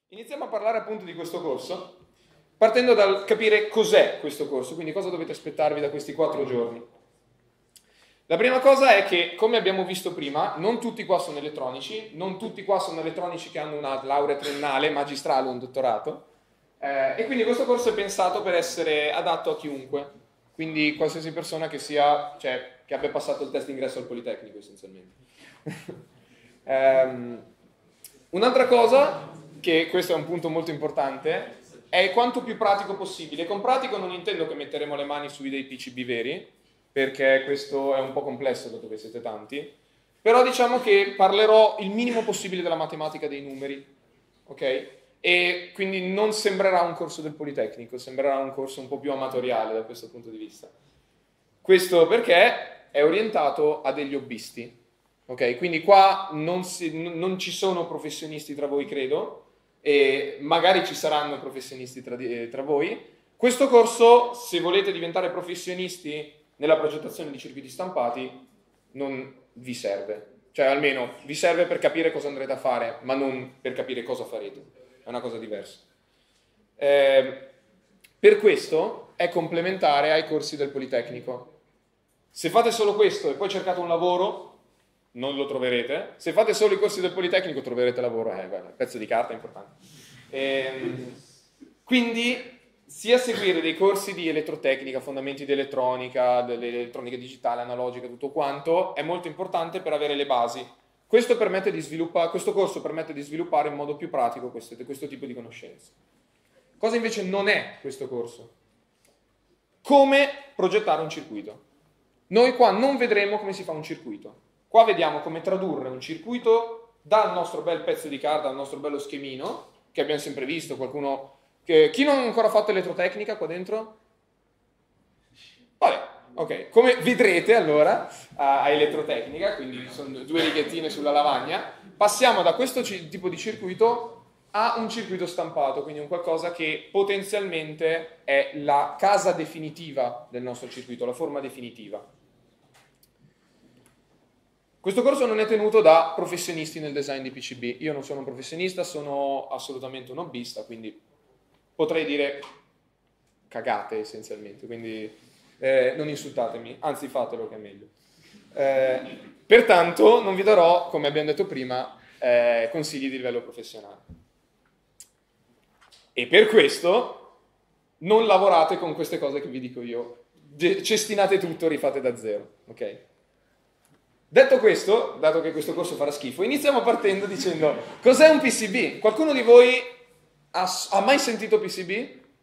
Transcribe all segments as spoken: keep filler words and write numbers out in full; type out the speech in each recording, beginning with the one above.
Iniziamo a parlare appunto di questo corso, partendo dal capire cos'è questo corso, quindi cosa dovete aspettarvi da questi quattro giorni. La prima cosa è che, come abbiamo visto prima, non tutti qua sono elettronici, non tutti qua sono elettronici che hanno una laurea triennale, magistrale o un dottorato, eh, e quindi questo corso è pensato per essere adatto a chiunque, quindi qualsiasi persona che sia, cioè, che abbia passato il test d'ingresso al Politecnico essenzialmente. um, un'altra cosa, che questo è un punto molto importante, è quanto più pratico possibile. Con pratico non intendo che metteremo le mani su dei P C B veri, perché questo è un po' complesso dato che siete tanti, però diciamo che parlerò il minimo possibile della matematica dei numeri, ok? E quindi non sembrerà un corso del Politecnico, sembrerà un corso un po' più amatoriale da questo punto di vista. Questo perché è orientato a degli hobbisti, ok? Quindi qua non, si, non ci sono professionisti tra voi, credo, e magari ci saranno professionisti tra, di, tra voi. Questo corso, se volete diventare professionisti nella progettazione di circuiti stampati, non vi serve. Cioè, almeno vi serve per capire cosa andrete a fare, ma non per capire cosa farete. È una cosa diversa. Eh, per questo è complementare ai corsi del Politecnico. Se fate solo questo e poi cercate un lavoro, non lo troverete. Se fate solo i corsi del Politecnico troverete lavoro, eh, guarda, pezzo di carta è importante. Ehm, quindi sia seguire dei corsi di elettrotecnica, fondamenti di elettronica, dell'elettronica digitale, analogica, tutto quanto, è molto importante per avere le basi. Questo, permette di sviluppare, questo corso permette di sviluppare in modo più pratico questo, questo tipo di conoscenze. Cosa invece non è questo corso? Come progettare un circuito. Noi qua non vedremo come si fa un circuito. Qua vediamo come tradurre un circuito dal nostro bel pezzo di carta, dal nostro bello schemino, che abbiamo sempre visto. Qualcuno che... Chi non ha ancora fatto elettrotecnica qua dentro? Vabbè, ok. Come vedrete allora a, a elettrotecnica, quindi sono due righettine sulla lavagna, passiamo da questo tipo di circuito a un circuito stampato, quindi un qualcosa che potenzialmente è la casa definitiva del nostro circuito, la forma definitiva. Questo corso non è tenuto da professionisti nel design di P C B. Io non sono un professionista, sono assolutamente un hobbista, quindi potrei dire cagate essenzialmente, quindi eh, non insultatemi, anzi fatelo che è meglio. Eh, pertanto non vi darò, come abbiamo detto prima, eh, consigli di livello professionale. E per questo non lavorate con queste cose che vi dico io. Cestinate tutto, rifate da zero, ok? Detto questo, dato che questo corso farà schifo, iniziamo partendo dicendo cos'è un P C B? Qualcuno di voi ha, ha mai sentito P C B?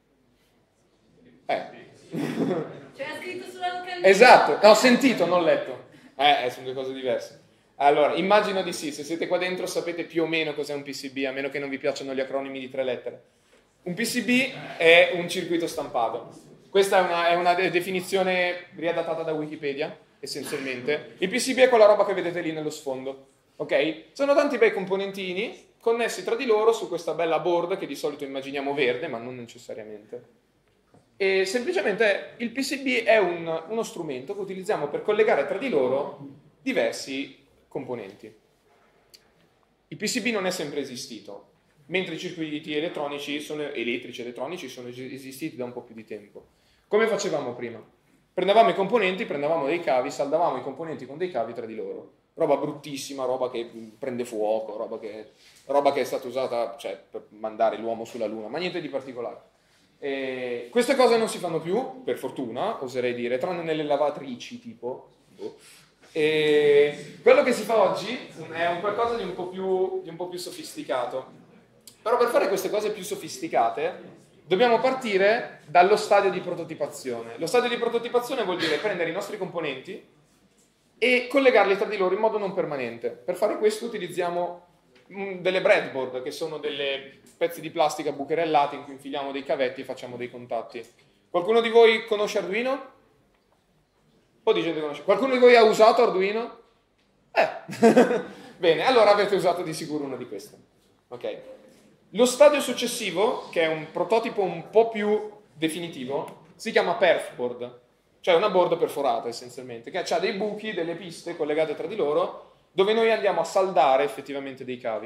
Eh. C'era scritto sulla locandina. Esatto, ho sentito, non letto. Eh, sono due cose diverse. Allora, immagino di sì, se siete qua dentro sapete più o meno cos'è un P C B, a meno che non vi piacciono gli acronimi di tre lettere. Un P C B è un circuito stampato. Questa è una, è una definizione riadattata da Wikipedia, essenzialmente. Il P C B è quella roba che vedete lì nello sfondo, ok? Sono tanti bei componentini connessi tra di loro su questa bella board che di solito immaginiamo verde, ma non necessariamente. E semplicemente il P C B è un, uno strumento che utilizziamo per collegare tra di loro diversi componenti. Il P C B non è sempre esistito, mentre i circuiti elettronici sono, elettrici e elettronici sono esistiti da un po' più di tempo. Come facevamo prima? Prendevamo i componenti, prendevamo dei cavi, saldavamo i componenti con dei cavi tra di loro. Roba bruttissima, roba che prende fuoco, roba che, roba che è stata usata, cioè, per mandare l'uomo sulla Luna, ma niente di particolare. E queste cose non si fanno più, per fortuna, oserei dire, tranne nelle lavatrici, tipo. Boh. E quello che si fa oggi è un qualcosa di un po' più, di un po' più sofisticato. Però per fare queste cose più sofisticate dobbiamo partire dallo stadio di prototipazione. Lo stadio di prototipazione vuol dire prendere i nostri componenti e collegarli tra di loro in modo non permanente. Per fare questo utilizziamo delle breadboard, che sono delle pezzi di plastica bucherellati in cui infiliamo dei cavetti e facciamo dei contatti. Qualcuno di voi conosce Arduino? Un po' di gente conosce. Qualcuno di voi ha usato Arduino? Eh, bene, allora avete usato di sicuro una di queste. Ok. Lo stadio successivo, che è un prototipo un po' più definitivo, si chiama perfboard, cioè una board perforata essenzialmente, che ha dei buchi, delle piste collegate tra di loro, dove noi andiamo a saldare effettivamente dei cavi.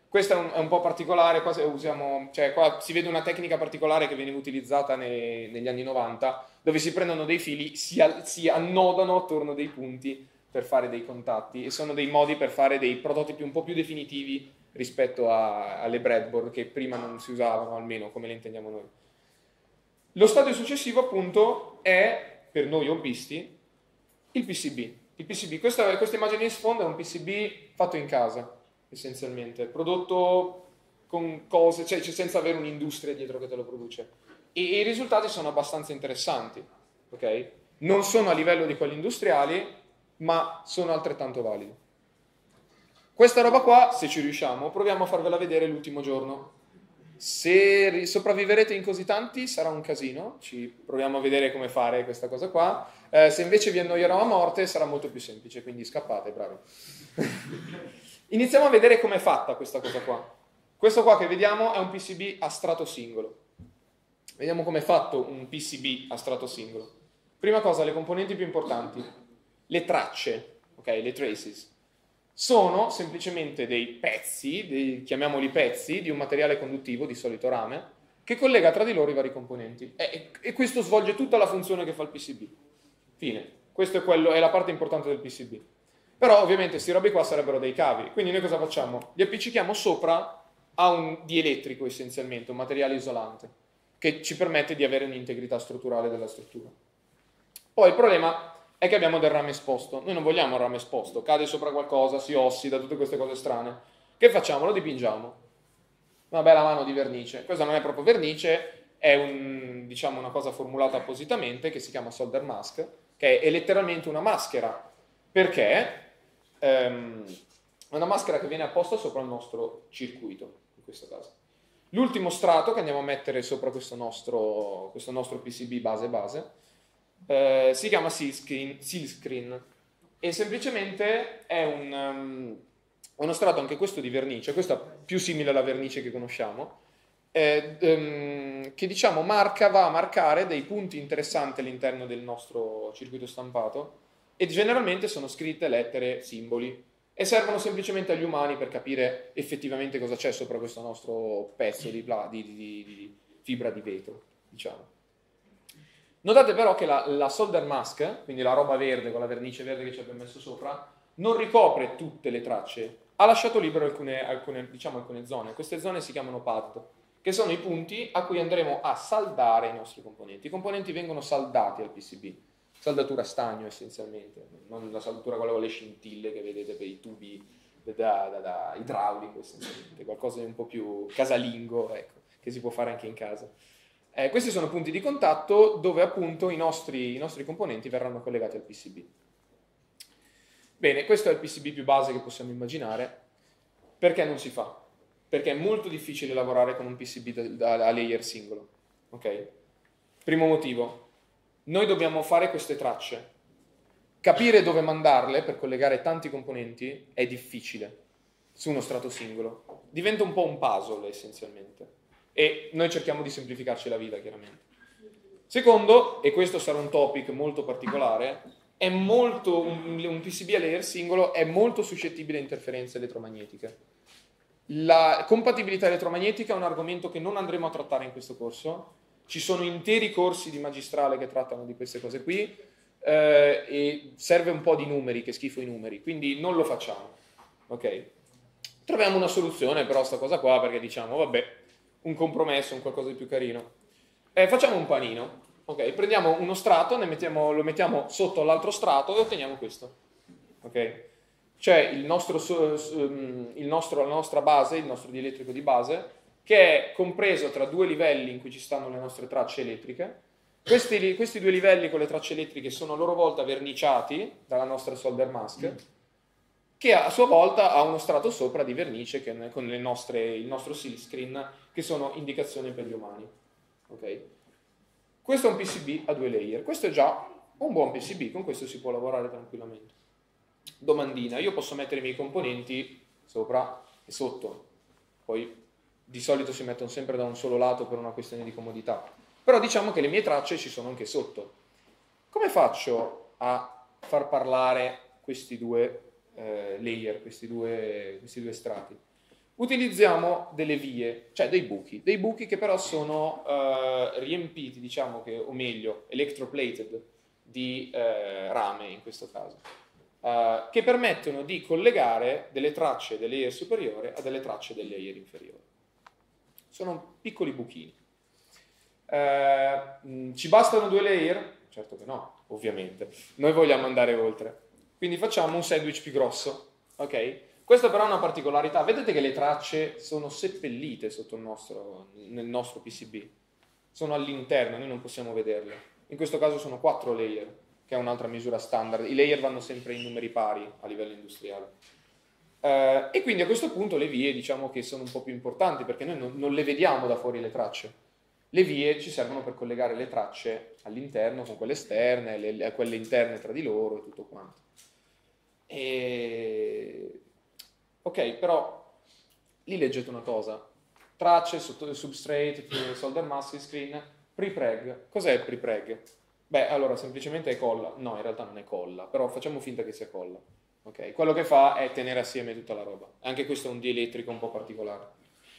Questo è un, è un po' particolare, qua, usiamo, cioè, qua si vede una tecnica particolare che veniva utilizzata nei, negli anni novanta, dove si prendono dei fili, si, si annodano attorno dei punti per fare dei contatti, e sono dei modi per fare dei prototipi un po' più definitivi rispetto a, alle breadboard che prima non si usavano, almeno come le intendiamo noi. Lo stadio successivo appunto è, per noi hobbisti, il P C B. Il P C B, questa, questa immagine in sfondo è un P C B fatto in casa, essenzialmente, prodotto con cose, cioè, cioè senza avere un'industria dietro che te lo produce. E, e i risultati sono abbastanza interessanti, ok? Non sono a livello di quelli industriali, ma sono altrettanto validi. Questa roba qua, se ci riusciamo, proviamo a farvela vedere l'ultimo giorno. Se sopravviverete in così tanti sarà un casino, ci proviamo a vedere come fare questa cosa qua. Eh, se invece vi annoierò a morte sarà molto più semplice, quindi scappate, bravi. Iniziamo a vedere com'è fatta questa cosa qua. Questo qua che vediamo è un P C B a strato singolo. Vediamo com'è fatto un P C B a strato singolo. Prima cosa, le componenti più importanti. Le tracce, ok, le traces. Sono semplicemente dei pezzi, dei, chiamiamoli pezzi, di un materiale conduttivo, di solito rame, che collega tra di loro i vari componenti. E, e questo svolge tutta la funzione che fa il P C B. Fine. Questa è, quello, è la parte importante del P C B. Però ovviamente questi robi qua sarebbero dei cavi. Quindi noi cosa facciamo? Li appiccichiamo sopra a un dielettrico essenzialmente, un materiale isolante, che ci permette di avere un'integrità strutturale della struttura. Poi il problema è che abbiamo del rame esposto. Noi non vogliamo il rame esposto, cade sopra qualcosa, si ossida, tutte queste cose strane. Che facciamo? Lo dipingiamo. Una bella mano di vernice. Questa non è proprio vernice, è un, diciamo, una cosa formulata appositamente che si chiama solder mask, che è letteralmente una maschera. Perché? Ehm, è una maschera che viene apposta sopra il nostro circuito, in questo caso. L'ultimo strato che andiamo a mettere sopra questo nostro, questo nostro P C B base base Eh, si chiama Silkscreen, Silkscreen e semplicemente è un, um, uno strato anche questo di vernice, questo è più simile alla vernice che conosciamo, eh, um, che diciamo marca, va a marcare dei punti interessanti all'interno del nostro circuito stampato e generalmente sono scritte lettere, simboli e servono semplicemente agli umani per capire effettivamente cosa c'è sopra questo nostro pezzo di, di, di, di fibra di vetro, diciamo. Notate però che la, la solder mask, quindi la roba verde con la vernice verde che ci abbiamo messo sopra, non ricopre tutte le tracce, ha lasciato libero alcune, alcune, diciamo, alcune zone. Queste zone si chiamano pad, che sono i punti a cui andremo a saldare i nostri componenti. I componenti vengono saldati al P C B, saldatura stagno essenzialmente, non la saldatura quella con le scintille che vedete per i tubi da, da, da idraulico essenzialmente, qualcosa di un po' più casalingo, ecco, che si può fare anche in casa. Eh, questi sono punti di contatto dove appunto i nostri, i nostri componenti verranno collegati al P C B. Bene, questo è il P C B più base che possiamo immaginare. Perché non si fa? Perché è molto difficile lavorare con un P C B da, da, a layer singolo. Ok? Primo motivo, noi dobbiamo fare queste tracce. Capire dove mandarle per collegare tanti componenti è difficile su uno strato singolo. Diventa un po' un puzzle essenzialmente. E noi cerchiamo di semplificarci la vita, chiaramente. Secondo, e questo sarà un topic molto particolare, è molto, un, un P C B a layer singolo è molto suscettibile a interferenze elettromagnetiche. La compatibilità elettromagnetica è un argomento che non andremo a trattare in questo corso. Ci sono interi corsi di magistrale che trattano di queste cose qui eh, e serve un po' di numeri, che schifo i numeri, quindi non lo facciamo. Ok? Troviamo una soluzione però a sta cosa qua perché diciamo, vabbè, un compromesso, un qualcosa di più carino. Eh, facciamo un panino, ok? Prendiamo uno strato, ne mettiamo, lo mettiamo sotto l'altro strato e otteniamo questo, ok? C'è il nostro, il nostro, la nostra base, il nostro dielettrico di base, che è compreso tra due livelli in cui ci stanno le nostre tracce elettriche. Questi, questi due livelli con le tracce elettriche sono a loro volta verniciati dalla nostra solder mask, che a sua volta ha uno strato sopra di vernice che, con le nostre, il nostro silkscreen, che sono indicazioni per gli umani. Okay? Questo è un P C B a due layer. Questo è già un buon P C B, con questo si può lavorare tranquillamente. Domandina, io posso mettere i miei componenti sopra e sotto, poi di solito si mettono sempre da un solo lato per una questione di comodità, però diciamo che le mie tracce ci sono anche sotto. Come faccio a far parlare questi due eh, layer, questi due, questi due strati? utilizziamo delle vie, cioè dei buchi, dei buchi che però sono eh, riempiti, diciamo che, o meglio, electroplated di eh, rame in questo caso, eh, che permettono di collegare delle tracce del layer superiore a delle tracce del layer inferiore. Sono piccoli buchini. Eh, mh, ci bastano due layer? Certo che no, ovviamente. Noi vogliamo andare oltre. Quindi facciamo un sandwich più grosso, ok? Questa però è una particolarità. Vedete che le tracce sono seppellite sotto il nostro, nel nostro P C B. Sono all'interno, noi non possiamo vederle. In questo caso sono quattro layer, che è un'altra misura standard. I layer vanno sempre in numeri pari a livello industriale. Eh, e quindi a questo punto le vie diciamo che sono un po' più importanti, perché noi non, non le vediamo da fuori le tracce. Le vie ci servono per collegare le tracce all'interno con quelle esterne, le, le, quelle interne tra di loro e tutto quanto. E... Ok, però lì leggete una cosa. Tracce, substrate, solder mask, screen, prepreg. Cos'è il prepreg? Beh, allora semplicemente è colla. No, in realtà non è colla, però facciamo finta che sia colla. Okay? Quello che fa è tenere assieme tutta la roba. Anche questo è un dielettrico un po' particolare.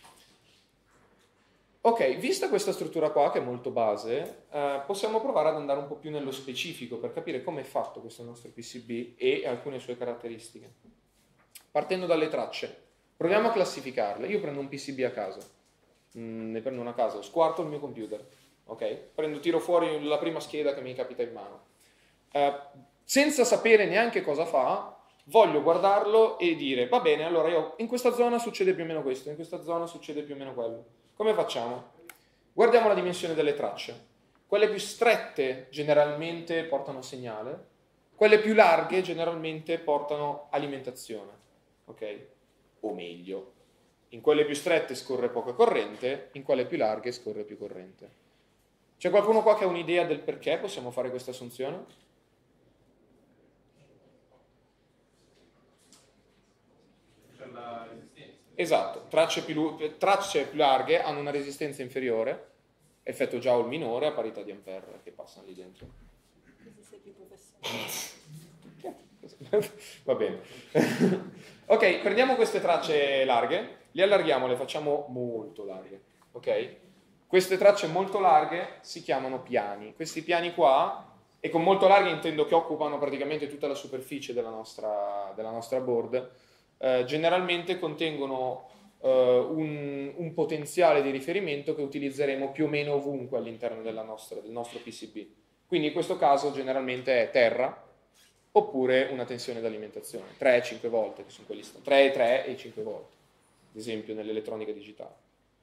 Ok, vista questa struttura qua, che è molto base, eh, possiamo provare ad andare un po' più nello specifico per capire come è fatto questo nostro P C B e alcune sue caratteristiche. Partendo dalle tracce, proviamo a classificarle. Io prendo un P C B a caso, mm, ne prendo una a caso, squarto il mio computer, ok? Prendo, tiro fuori la prima scheda che mi capita in mano. Eh, senza sapere neanche cosa fa, voglio guardarlo e dire, va bene, allora io in questa zona succede più o meno questo, in questa zona succede più o meno quello. Come facciamo? Guardiamo la dimensione delle tracce. Quelle più strette generalmente portano segnale, quelle più larghe generalmente portano alimentazione, ok? O meglio, in quelle più strette scorre poca corrente, in quelle più larghe scorre più corrente. C'è qualcuno qua che ha un'idea del perché possiamo fare questa assunzione? Per la resistenza. Esatto, tracce più, tracce più larghe hanno una resistenza inferiore, effetto Joule minore a parità di ampere che passano lì dentro. Così sei più professionale. Va bene. Ok, prendiamo queste tracce larghe, le allarghiamo, le facciamo molto larghe. Ok? Queste tracce molto larghe si chiamano piani. Questi piani qua, e con molto larghe intendo che occupano praticamente tutta la superficie della nostra, della nostra board, Eh, generalmente contengono eh, un, un potenziale di riferimento che utilizzeremo più o meno ovunque all'interno della nostra, del nostro P C B. Quindi in questo caso generalmente è terra oppure una tensione d'alimentazione, tre cinque volte, che sono quelli tre, tre e cinque volte, ad esempio nell'elettronica digitale.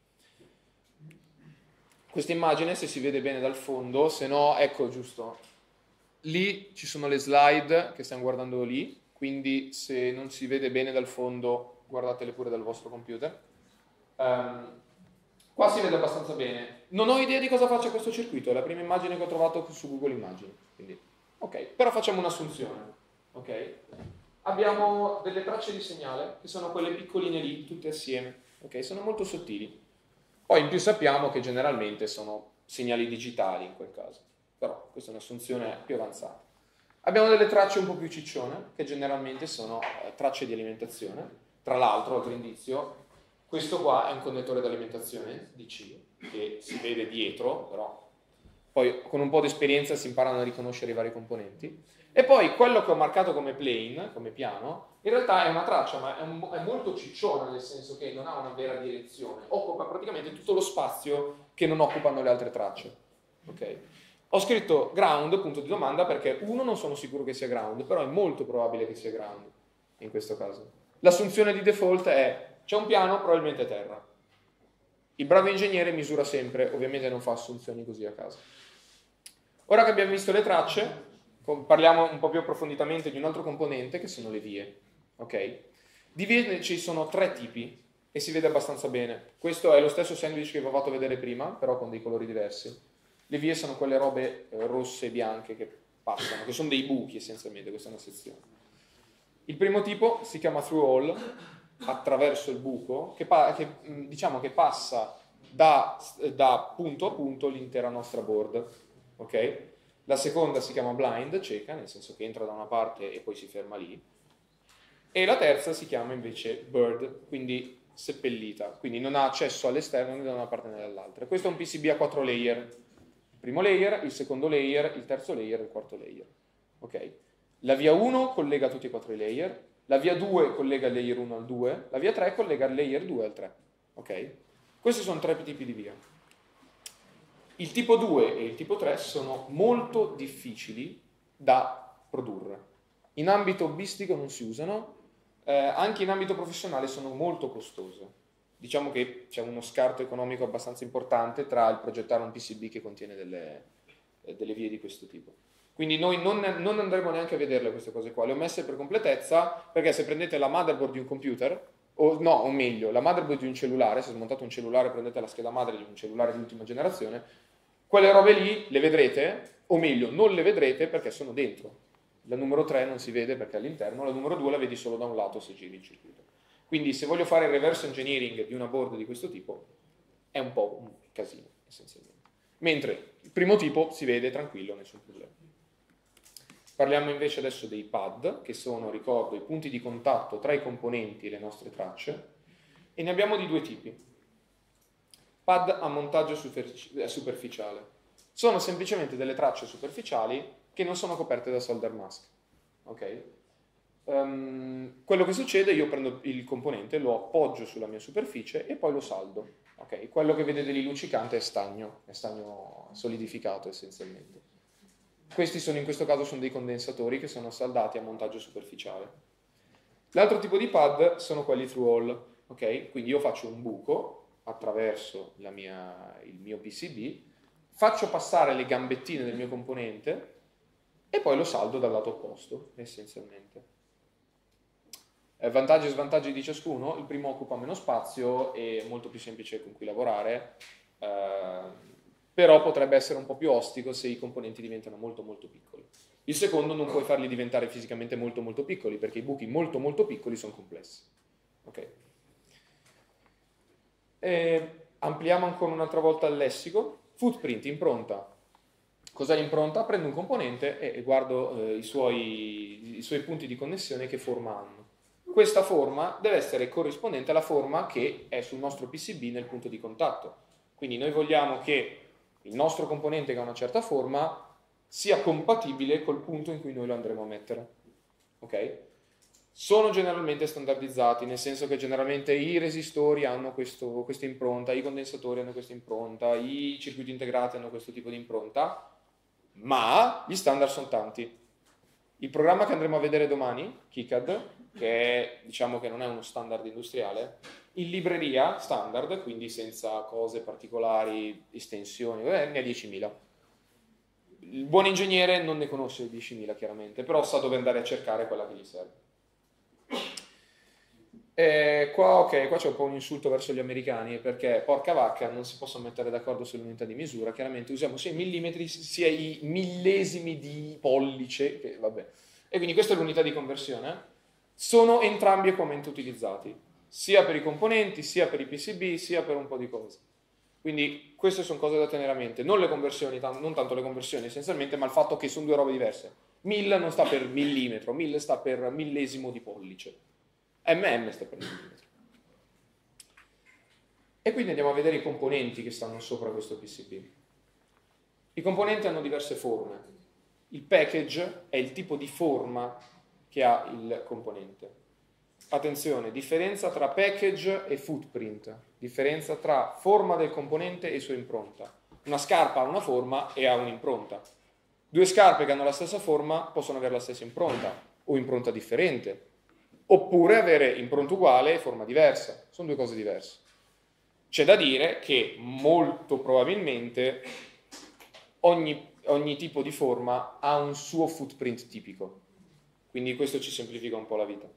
Questa immagine, se si vede bene dal fondo, se no, ecco giusto, lì ci sono le slide che stiamo guardando lì, quindi se non si vede bene dal fondo guardatele pure dal vostro computer. Um, qua si vede abbastanza bene. Non ho idea di cosa faccia questo circuito, è la prima immagine che ho trovato su Google Immagini. Quindi, ok, però facciamo un'assunzione. Okay? Abbiamo delle tracce di segnale, che sono quelle piccoline lì, tutte assieme. Okay? Sono molto sottili. Poi in più sappiamo che generalmente sono segnali digitali in quel caso. Però questa è un'assunzione più avanzata. Abbiamo delle tracce un po' più ciccione, che generalmente sono eh, tracce di alimentazione. Tra l'altro, altro indizio, questo qua è un connettore di alimentazione D C, che si vede dietro, però poi con un po' di esperienza si imparano a riconoscere i vari componenti. E poi quello che ho marcato come plane, come piano, in realtà è una traccia, ma è, un, è molto cicciona, nel senso che non ha una vera direzione. Occupa praticamente tutto lo spazio che non occupano le altre tracce. Ok? Ho scritto ground, punto di domanda, perché uno, non sono sicuro che sia ground, però è molto probabile che sia ground in questo caso. L'assunzione di default è, c'è un piano, probabilmente è terra. Il bravo ingegnere misura sempre, ovviamente non fa assunzioni così a caso. Ora che abbiamo visto le tracce, parliamo un po' più approfonditamente di un altro componente, che sono le vie. Ok? Di vie ci sono tre tipi, e si vede abbastanza bene. Questo è lo stesso sandwich che vi ho fatto vedere prima, però con dei colori diversi. Le vie sono quelle robe rosse e bianche che passano, che sono dei buchi essenzialmente, questa è una sezione. Il primo tipo si chiama through hole, attraverso il buco, che, che, diciamo che passa da, da punto a punto l'intera nostra board. Ok? La seconda si chiama blind, cieca, nel senso che entra da una parte e poi si ferma lì. E la terza si chiama invece bird, quindi seppellita, quindi non ha accesso all'esterno né da una parte né dall'altra. Questo è un P C B a quattro layer, il primo layer, il secondo layer, il terzo layer e il quarto layer. Ok? La via uno collega tutti e quattro i layer, la via due collega il layer uno al due, la via tre collega il layer due al tre. Ok? Questi sono tre tipi di via. Il tipo due e il tipo tre sono molto difficili da produrre. In ambito hobbistico non si usano, eh, anche in ambito professionale sono molto costose. Diciamo che c'è uno scarto economico abbastanza importante tra il progettare un P C B che contiene delle, eh, delle vie di questo tipo. Quindi noi non, non andremo neanche a vederle queste cose qua, le ho messe per completezza, perché se prendete la motherboard di un computer, o no, o meglio, la motherboard di un cellulare, se smontate un cellulare prendete la scheda madre di un cellulare di ultima generazione, quelle robe lì le vedrete, o meglio, non le vedrete perché sono dentro. La numero tre non si vede perché è all'interno, la numero due la vedi solo da un lato se giri il circuito. Quindi se voglio fare il reverse engineering di una board di questo tipo, è un po' un casino, essenzialmente. Mentre il primo tipo si vede tranquillo, nessun problema. Parliamo invece adesso dei pad, che sono, ricordo, i punti di contatto tra i componenti e le nostre tracce, e ne abbiamo di due tipi. Pad a montaggio superficiale. Sono semplicemente delle tracce superficiali che non sono coperte da solder mask. Ok? Um, quello che succede, io prendo il componente, lo appoggio sulla mia superficie e poi lo saldo. Okay? Quello che vedete lì luccicante è stagno, è stagno solidificato essenzialmente. Questi sono, in questo caso sono dei condensatori che sono saldati a montaggio superficiale. L'altro tipo di pad sono quelli through hole. Okay? Quindi io faccio un buco attraverso la mia, il mio P C B, faccio passare le gambettine del mio componente e poi lo saldo dal lato opposto, essenzialmente. Eh, vantaggi e svantaggi di ciascuno: il primo occupa meno spazio e è molto più semplice con cui lavorare, eh, però potrebbe essere un po' più ostico se i componenti diventano molto molto piccoli. Il secondo non puoi farli diventare fisicamente molto molto piccoli, perché i buchi molto molto piccoli sono complessi. Ok? E ampliamo ancora un'altra volta il lessico. Footprint, impronta. Cos'è l'impronta? Prendo un componente e guardo eh, i, suoi, i suoi punti di connessione che forma hanno. Questa forma deve essere corrispondente alla forma che è sul nostro P C B nel punto di contatto. Quindi noi vogliamo che il nostro componente che ha una certa forma sia compatibile col punto in cui noi lo andremo a mettere. Ok? Sono generalmente standardizzati, nel senso che generalmente i resistori hanno questo, questa impronta, i condensatori hanno questa impronta, i circuiti integrati hanno questo tipo di impronta, ma gli standard sono tanti. Il programma che andremo a vedere domani, KiCad, che è, diciamo che non è uno standard industriale, in libreria standard, quindi senza cose particolari, estensioni, eh, ne ha diecimila. Il buon ingegnere non ne conosce diecimila chiaramente, però sa dove andare a cercare quella che gli serve. E qua, ok, qua c'è un po' un insulto verso gli americani, perché porca vacca non si possono mettere d'accordo sull'unità di misura. Chiaramente usiamo sia i millimetri sia i millesimi di pollice, che vabbè. E quindi questa è l'unità di conversione. Sono entrambi equamente utilizzati, sia per i componenti, sia per i P C B, sia per un po' di cose. Quindi queste sono cose da tenere a mente, non le conversioni, non tanto le conversioni essenzialmente, ma il fatto che sono due robe diverse. Mil non sta per millimetro, mil sta per millesimo di pollice. M M sta per millimetro. E quindi andiamo a vedere i componenti che stanno sopra questo P C B. I componenti hanno diverse forme. Il package è il tipo di forma che ha il componente. Attenzione, differenza tra package e footprint, differenza tra forma del componente e sua impronta. Una scarpa ha una forma e ha un'impronta. Due scarpe che hanno la stessa forma possono avere la stessa impronta o impronta differente, oppure avere impronta uguale e forma diversa. Sono due cose diverse. C'è da dire che molto probabilmente ogni, ogni tipo di forma ha un suo footprint tipico, quindi questo ci semplifica un po' la vita.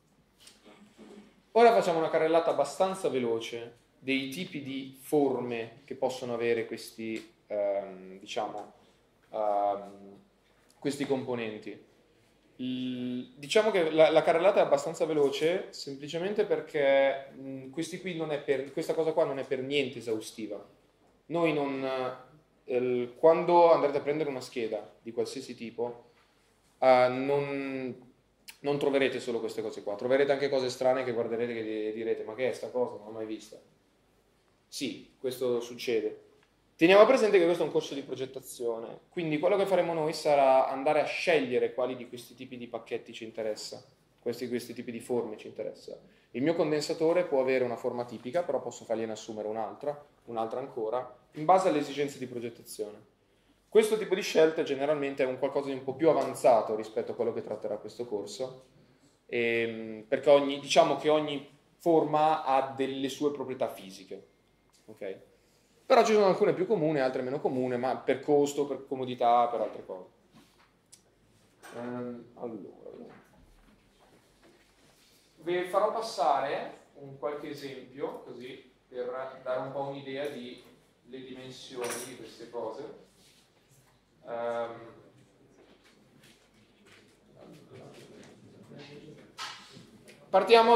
Ora facciamo una carrellata abbastanza veloce dei tipi di forme che possono avere questi, ehm, diciamo, ehm, questi componenti. Il, diciamo che la, la carrellata è abbastanza veloce semplicemente perché mh, questi qui non è per, questa cosa qua non è per niente esaustiva. Noi non, eh, quando andrete a prendere una scheda di qualsiasi tipo, eh, non, non troverete solo queste cose qua, troverete anche cose strane che guarderete e direte ma che è sta cosa, non l'ho mai vista. Sì, questo succede. Teniamo presente che questo è un corso di progettazione, quindi quello che faremo noi sarà andare a scegliere quali di questi tipi di pacchetti ci interessa, questi, questi tipi di forme ci interessa. Il mio condensatore può avere una forma tipica, però posso fargliene assumere un'altra, un'altra ancora, in base alle esigenze di progettazione. Questo tipo di scelte generalmente è un qualcosa di un po' più avanzato rispetto a quello che tratterà questo corso, e, perché ogni, diciamo che ogni forma ha delle sue proprietà fisiche. Okay? Però ci sono alcune più comuni, altre meno comuni, ma per costo, per comodità, per altre cose. Um, allora, vi farò passare un qualche esempio, così, per dare un po' un'idea di le dimensioni di queste cose. Um, partiamo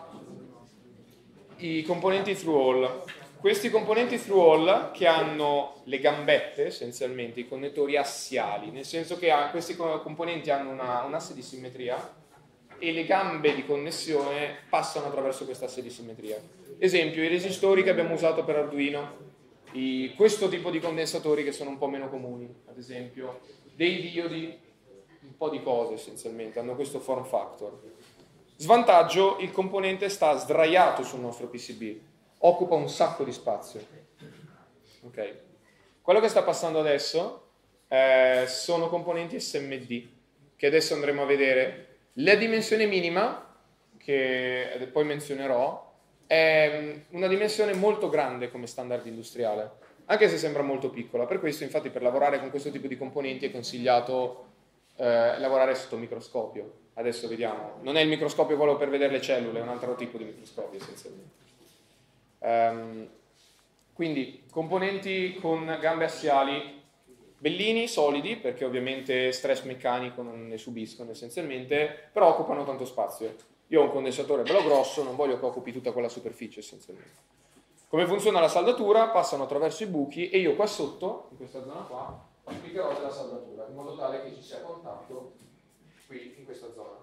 dai componenti through-all. Questi componenti through-all che hanno le gambette, essenzialmente, i connettori assiali, nel senso che ha, questi componenti hanno una, un asse di simmetria e le gambe di connessione passano attraverso questa asse di simmetria. Esempio, i resistori che abbiamo usato per Arduino, i, questo tipo di condensatori che sono un po' meno comuni, ad esempio, dei diodi, un po' di cose essenzialmente, hanno questo form factor. Svantaggio, il componente sta sdraiato sul nostro P C B. Occupa un sacco di spazio. Okay. Quello che sta passando adesso eh, sono componenti S M D che adesso andremo a vedere. La dimensione minima, che poi menzionerò, è una dimensione molto grande come standard industriale, anche se sembra molto piccola. Per questo, infatti, per lavorare con questo tipo di componenti è consigliato eh, lavorare sotto microscopio. Adesso vediamo. Non è il microscopio quello per vedere le cellule, è un altro tipo di microscopio essenzialmente. Um, quindi componenti con gambe assiali bellini, solidi, perché ovviamente stress meccanico non ne subiscono essenzialmente, però occupano tanto spazio. Io ho un condensatore bello grosso, non voglio che occupi tutta quella superficie essenzialmente. Come funziona la saldatura? Passano attraverso i buchi e io qua sotto, in questa zona qua, applicherò della saldatura, in modo tale che ci sia contatto qui, in questa zona.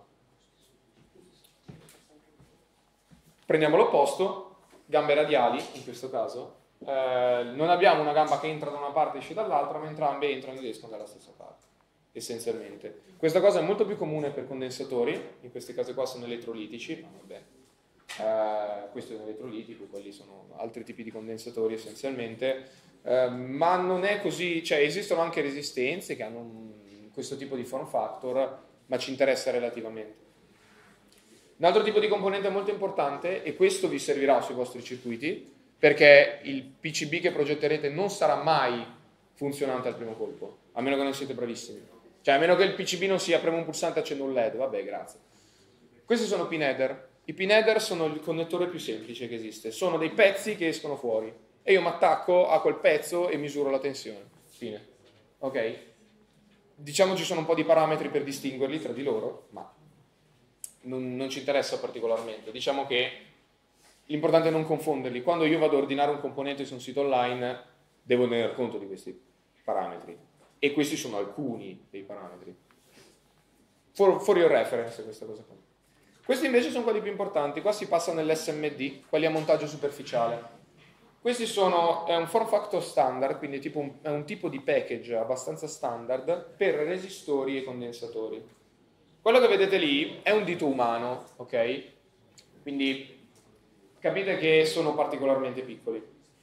Prendiamo l'opposto. Gambe radiali, in questo caso, eh, non abbiamo una gamba che entra da una parte e esce dall'altra, ma entrambe entrano ed escono dalla stessa parte, essenzialmente. Questa cosa è molto più comune per condensatori, in questi casi qua sono elettrolitici, ma vabbè, eh, questo è un elettrolitico, quelli sono altri tipi di condensatori essenzialmente, eh, ma non è così, cioè esistono anche resistenze che hanno un, questo tipo di form factor, ma ci interessa relativamente. Un altro tipo di componente molto importante, e questo vi servirà sui vostri circuiti, perché il P C B che progetterete non sarà mai funzionante al primo colpo, a meno che non siete bravissimi. Cioè, a meno che il P C B non sia premo un pulsante e accendo un L E D, vabbè, grazie. Questi sono pin header. I pin header sono il connettore più semplice che esiste. Sono dei pezzi che escono fuori. E io mi attacco a quel pezzo e misuro la tensione. Fine. Ok? Diciamo ci sono un po' di parametri per distinguerli tra di loro, ma Non, non ci interessa particolarmente. Diciamo che l'importante è non confonderli. Quando io vado a ordinare un componente su un sito online devo tener conto di questi parametri, e questi sono alcuni dei parametri. For, for your reference, questa cosa qua. Questi invece sono quelli più importanti. Qua si passa nell'S M D, quelli a montaggio superficiale. Questi sono, è un form factor standard, quindi tipo un, è un tipo di package abbastanza standard per resistori e condensatori. Quello che vedete lì è un dito umano, ok? Quindi capite che sono particolarmente piccoli.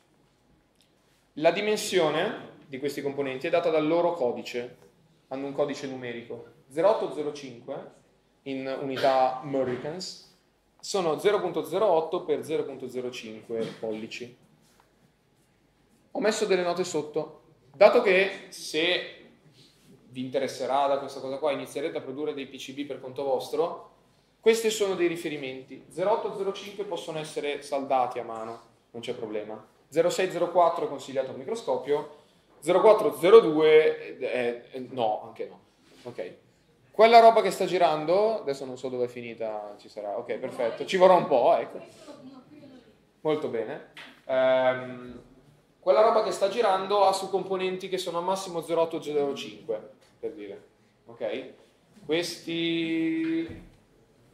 La dimensione di questi componenti è data dal loro codice, hanno un codice numerico. zero otto zero cinque in unità Americans sono zero virgola zero otto per zero virgola zero cinque pollici. Ho messo delle note sotto, dato che se vi interesserà da questa cosa qua, inizierete a produrre dei P C B per conto vostro, questi sono dei riferimenti. zero otto zero cinque possono essere saldati a mano, non c'è problema. zero sei zero quattro è consigliato al microscopio, zero quattro zero due eh, eh, no, anche no. Ok. Quella roba che sta girando, adesso non so dove è finita, ci sarà, ok, perfetto, ci vorrà un po', ecco. Molto bene. Um, quella roba che sta girando ha su componenti che sono al massimo zero otto zero cinque, per dire, ok? Questi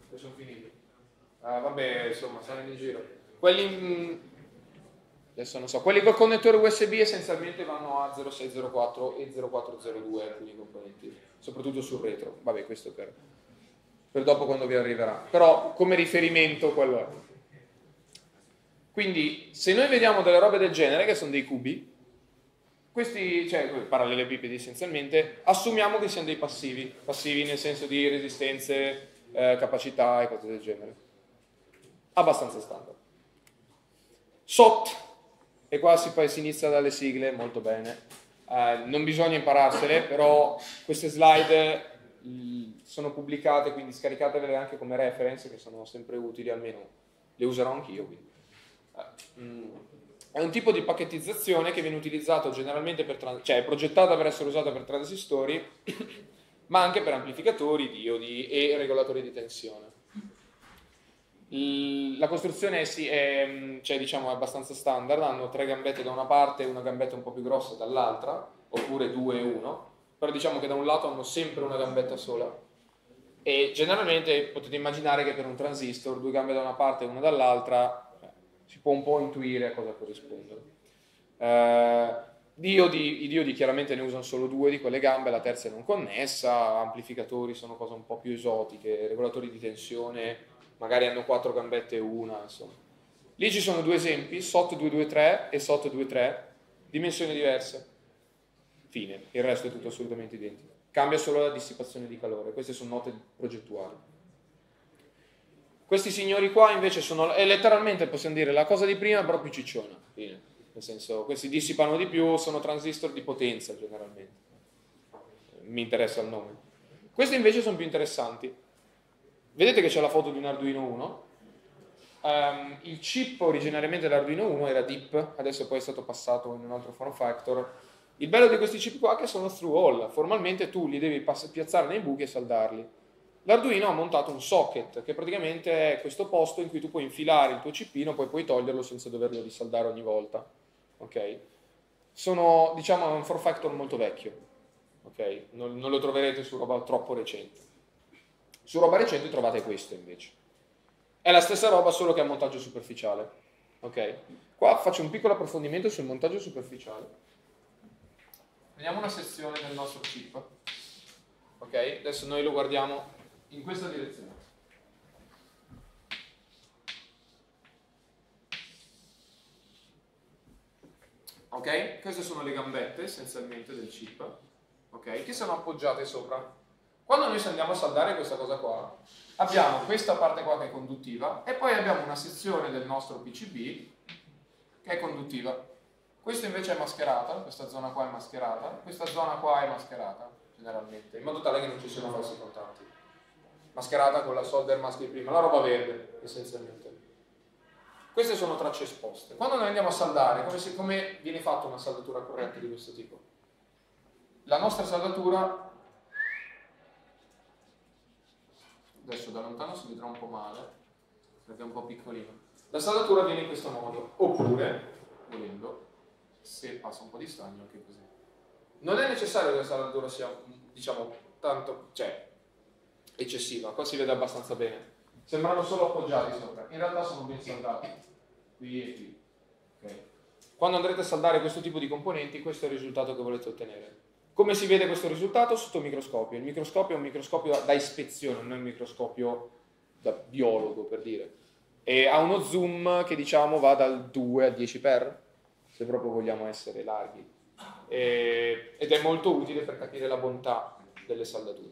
che sono finiti. Ah, vabbè, insomma, stanno in giro. Quelli, mh, adesso non so, quelli col connettore U S B essenzialmente vanno a zero sei zero quattro e zero quattro zero due, alcuni componenti, soprattutto sul retro. Vabbè, questo per, per dopo quando vi arriverà. Però come riferimento quello è. Quindi, se noi vediamo delle robe del genere, che sono dei cubi, questi, cioè parallelepipedi essenzialmente, assumiamo che siano dei passivi, passivi nel senso di resistenze, eh, capacità e cose del genere. Abbastanza standard. S O T, e qua si, poi si inizia dalle sigle, molto bene. Eh, non bisogna impararsele, però queste slide mh, sono pubblicate, quindi scaricatevele anche come reference, che sono sempre utili, almeno le userò anch'io. Quindi. Eh, mh. È un tipo di pacchettizzazione che viene utilizzato generalmente per, trans- cioè è progettato per essere usato per transistori, ma anche per amplificatori, diodi e regolatori di tensione. Il- la costruzione è, sì, è, cioè, diciamo, è abbastanza standard, hanno tre gambette da una parte e una gambetta un po' più grossa dall'altra, oppure due e uno, però diciamo che da un lato hanno sempre una gambetta sola. E generalmente potete immaginare che per un transistor, due gambe da una parte e una dall'altra, si può un po' intuire a cosa corrispondono. Eh, diodi, I diodi chiaramente ne usano solo due di quelle gambe, la terza è non connessa, amplificatori sono cose un po' più esotiche, regolatori di tensione, magari hanno quattro gambette e una, insomma. Lì ci sono due esempi, S O T duecentoventitré e S O T ventitré, dimensioni diverse. Fine, il resto è tutto assolutamente identico. Cambia solo la dissipazione di calore, queste sono note progettuali. Questi signori qua invece sono, è letteralmente possiamo dire la cosa di prima però più cicciona, fine. Nel senso, questi dissipano di più, sono transistor di potenza generalmente, mi interessa il nome. Questi invece sono più interessanti. Vedete che c'è la foto di un Arduino uno, um, il chip originariamente dell'Arduino uno era D I P, adesso poi è stato passato in un altro form factor. Il bello di questi chip qua è che sono through hole, formalmente tu li devi pass- piazzare nei buchi e saldarli. L'Arduino ha montato un socket, che praticamente è questo posto in cui tu puoi infilare il tuo cippino, poi puoi toglierlo senza doverlo risaldare ogni volta. Ok? Sono, diciamo, un form factor molto vecchio. Ok? Non, non lo troverete su roba troppo recente. Su roba recente trovate questo invece. È la stessa roba, solo che è a montaggio superficiale. Ok? Qua faccio un piccolo approfondimento sul montaggio superficiale. Vediamo una sezione del nostro chip. Ok? Adesso noi lo guardiamo in questa direzione. Ok? Queste sono le gambette essenzialmente del chip, ok? Che sono appoggiate sopra. Quando noi andiamo a saldare questa cosa qua, abbiamo questa parte qua che è conduttiva e poi abbiamo una sezione del nostro P C B che è conduttiva. Questa invece è mascherata, questa zona qua è mascherata, questa zona qua è mascherata generalmente, in modo tale che non ci siano falsi contanti. Mascherata con la solder mask di prima, la roba verde essenzialmente. Queste sono tracce esposte. Quando noi andiamo a saldare, come, si, come viene fatta una saldatura corretta di questo tipo? La nostra saldatura, adesso da lontano si vedrà un po' male, perché è un po' piccolino. La saldatura viene in questo modo, oppure, volendo, se passa un po' di stagno, anche così. Non è necessario che la saldatura sia, diciamo, tanto, cioè, eccessiva, qua si vede abbastanza bene. Sembrano solo appoggiati sopra, in realtà sono ben saldati, qui e qui. Okay. Quando andrete a saldare questo tipo di componenti, questo è il risultato che volete ottenere. Come si vede questo risultato? Sotto microscopio. Il microscopio è un microscopio da ispezione, non è un microscopio da biologo, per dire. E ha uno zoom che diciamo va dal due al dieci per, se proprio vogliamo essere larghi. E, ed è molto utile per capire la bontà delle saldature.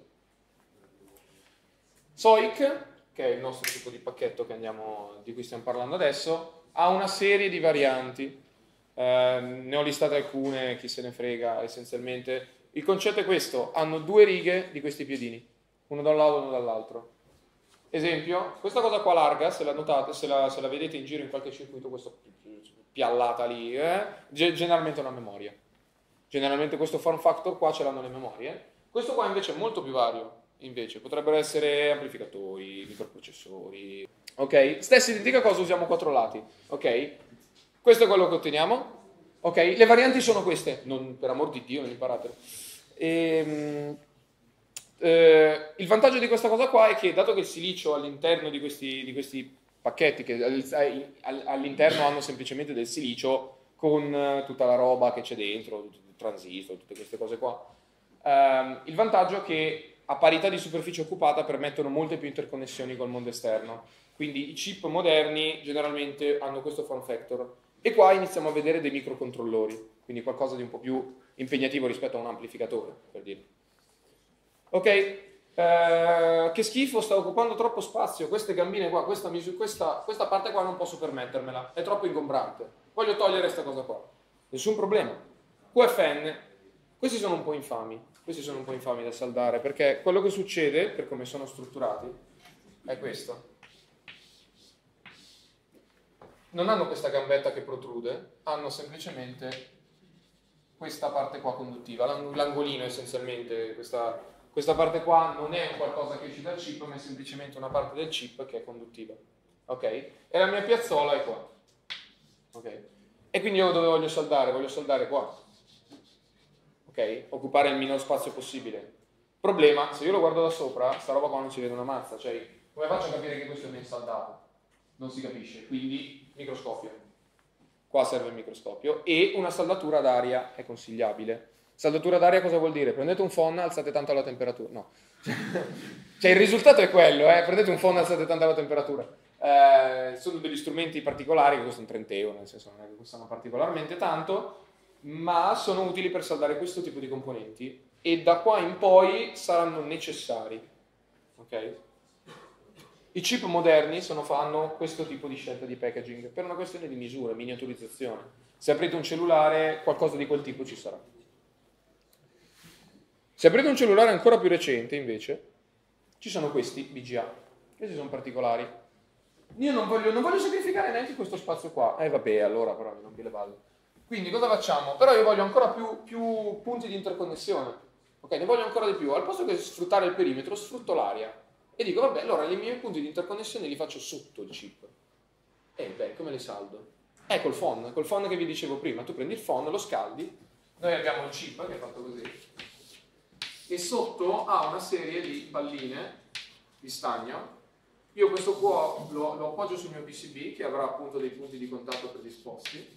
S O I C, che è il nostro tipo di pacchetto che andiamo, di cui stiamo parlando adesso, ha una serie di varianti. Eh, ne ho listate alcune, chi se ne frega, essenzialmente. Il concetto è questo: hanno due righe di questi piedini, uno da un lato e uno dall'altro. Esempio, questa cosa qua larga, se la notate, se la, se la vedete in giro in qualche circuito, questa piallata lì, eh, generalmente è una memoria. Generalmente questo form factor qua ce l'hanno le memorie. Questo qua invece è molto più vario. Invece potrebbero essere amplificatori, microprocessori. Ok? Stessa identica cosa, usiamo quattro lati. Ok? Questo è quello che otteniamo. Ok? Le varianti sono queste. Non, per amor di Dio, non imparatelo. Ehm, Eh, il vantaggio di questa cosa qua è che, dato che il silicio all'interno di questi, di questi pacchetti, che all'interno hanno semplicemente del silicio con tutta la roba che c'è dentro, il transistor, tutte queste cose qua, ehm, il vantaggio è che a parità di superficie occupata permettono molte più interconnessioni col mondo esterno. Quindi i chip moderni generalmente hanno questo form factor. E qua iniziamo a vedere dei microcontrollori, quindi qualcosa di un po' più impegnativo rispetto a un amplificatore, per dire. Ok, eh, che schifo, sta occupando troppo spazio, queste gambine qua, questa, questa, questa parte qua non posso permettermela, è troppo ingombrante, voglio togliere questa cosa qua. Nessun problema. Q F N, questi sono un po' infami, questi sono un po' infami da saldare, perché quello che succede, per come sono strutturati, è questo. Non hanno questa gambetta che protrude, hanno semplicemente questa parte qua conduttiva, l'angolino essenzialmente, questa, questa parte qua non è un qualcosa che esce dal chip, ma è semplicemente una parte del chip che è conduttiva, ok? E la mia piazzola è qua, ok? E quindi io dove voglio saldare? Voglio saldare qua, ok? Occupare il minor spazio possibile. Problema, se io lo guardo da sopra, sta roba qua non si vede una mazza, cioè come faccio a capire che questo è ben saldato? Non si capisce, quindi microscopio. Qua serve il microscopio e una saldatura ad aria è consigliabile. Saldatura ad aria cosa vuol dire? Prendete un phon, alzate tanto la temperatura. No. Cioè il risultato è quello, eh? Prendete un phon, alzate tanto la temperatura. Eh, sono degli strumenti particolari che costano trenta euro, nel senso non è che costano particolarmente tanto, ma sono utili per saldare questo tipo di componenti e da qua in poi saranno necessari. Ok? I chip moderni sono, fanno questo tipo di scelta di packaging per una questione di misura, miniaturizzazione. Se aprite un cellulare, qualcosa di quel tipo ci sarà. Se aprite un cellulare ancora più recente, invece, ci sono questi B G A. Questi sono particolari. Io non voglio, non voglio sacrificare neanche questo spazio qua. Eh vabbè, allora però mi rompi le balle. Quindi cosa facciamo? Però io voglio ancora più, più punti di interconnessione. Ok, ne voglio ancora di più. Al posto che sfruttare il perimetro, sfrutto l'area. E dico, vabbè, allora i miei punti di interconnessione li faccio sotto il chip. E beh, come li saldo? Eh, col phon, col phon che vi dicevo prima. Tu prendi il phon, lo scaldi, noi abbiamo il chip che è fatto così, e sotto ha una serie di palline di stagno. Io questo qua lo, lo appoggio sul mio P C B, che avrà appunto dei punti di contatto predisposti,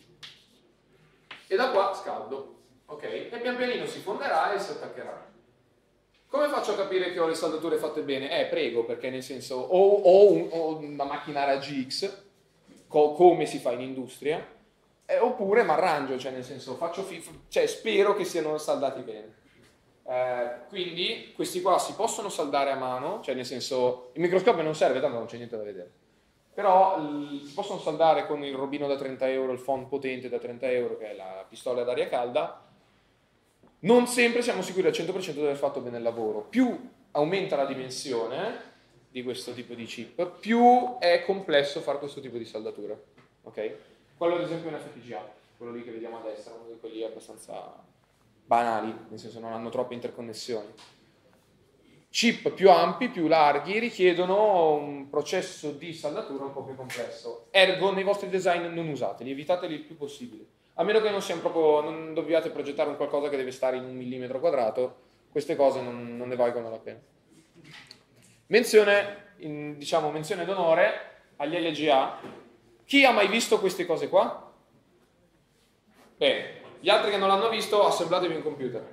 e da qua scaldo, ok? E pian pianino si fonderà e si attaccherà. Come faccio a capire che ho le saldature fatte bene? Eh, prego, perché nel senso, o ho un, una macchina R G X, co come si fa in industria, eh, oppure mi arrangio, cioè nel senso, faccio cioè, spero che siano saldati bene. Eh, quindi questi qua si possono saldare a mano, cioè nel senso, il microscopio non serve, tanto non c'è niente da vedere. Però si possono saldare con il robino da trenta euro, il phon potente da trenta euro, che è la pistola ad aria calda. Non sempre siamo sicuri al cento per cento di aver fatto bene il lavoro. Più aumenta la dimensione di questo tipo di chip, più è complesso fare questo tipo di saldatura. Ok? Quello ad esempio è un F P G A, quello lì che vediamo a destra, uno di quelli abbastanza banali, nel senso non hanno troppe interconnessioni. Chip più ampi, più larghi, richiedono un processo di saldatura un po' più complesso. Ergo, nei vostri design non usateli, evitateli il più possibile. A meno che non siano proprio, non dobbiate progettare un qualcosa che deve stare in un millimetro quadrato, queste cose non, non ne valgono la pena. Menzione, in, diciamo, menzione d'onore agli L G A. Chi ha mai visto queste cose qua? Bene, gli altri che non l'hanno visto, assemblatevi un computer.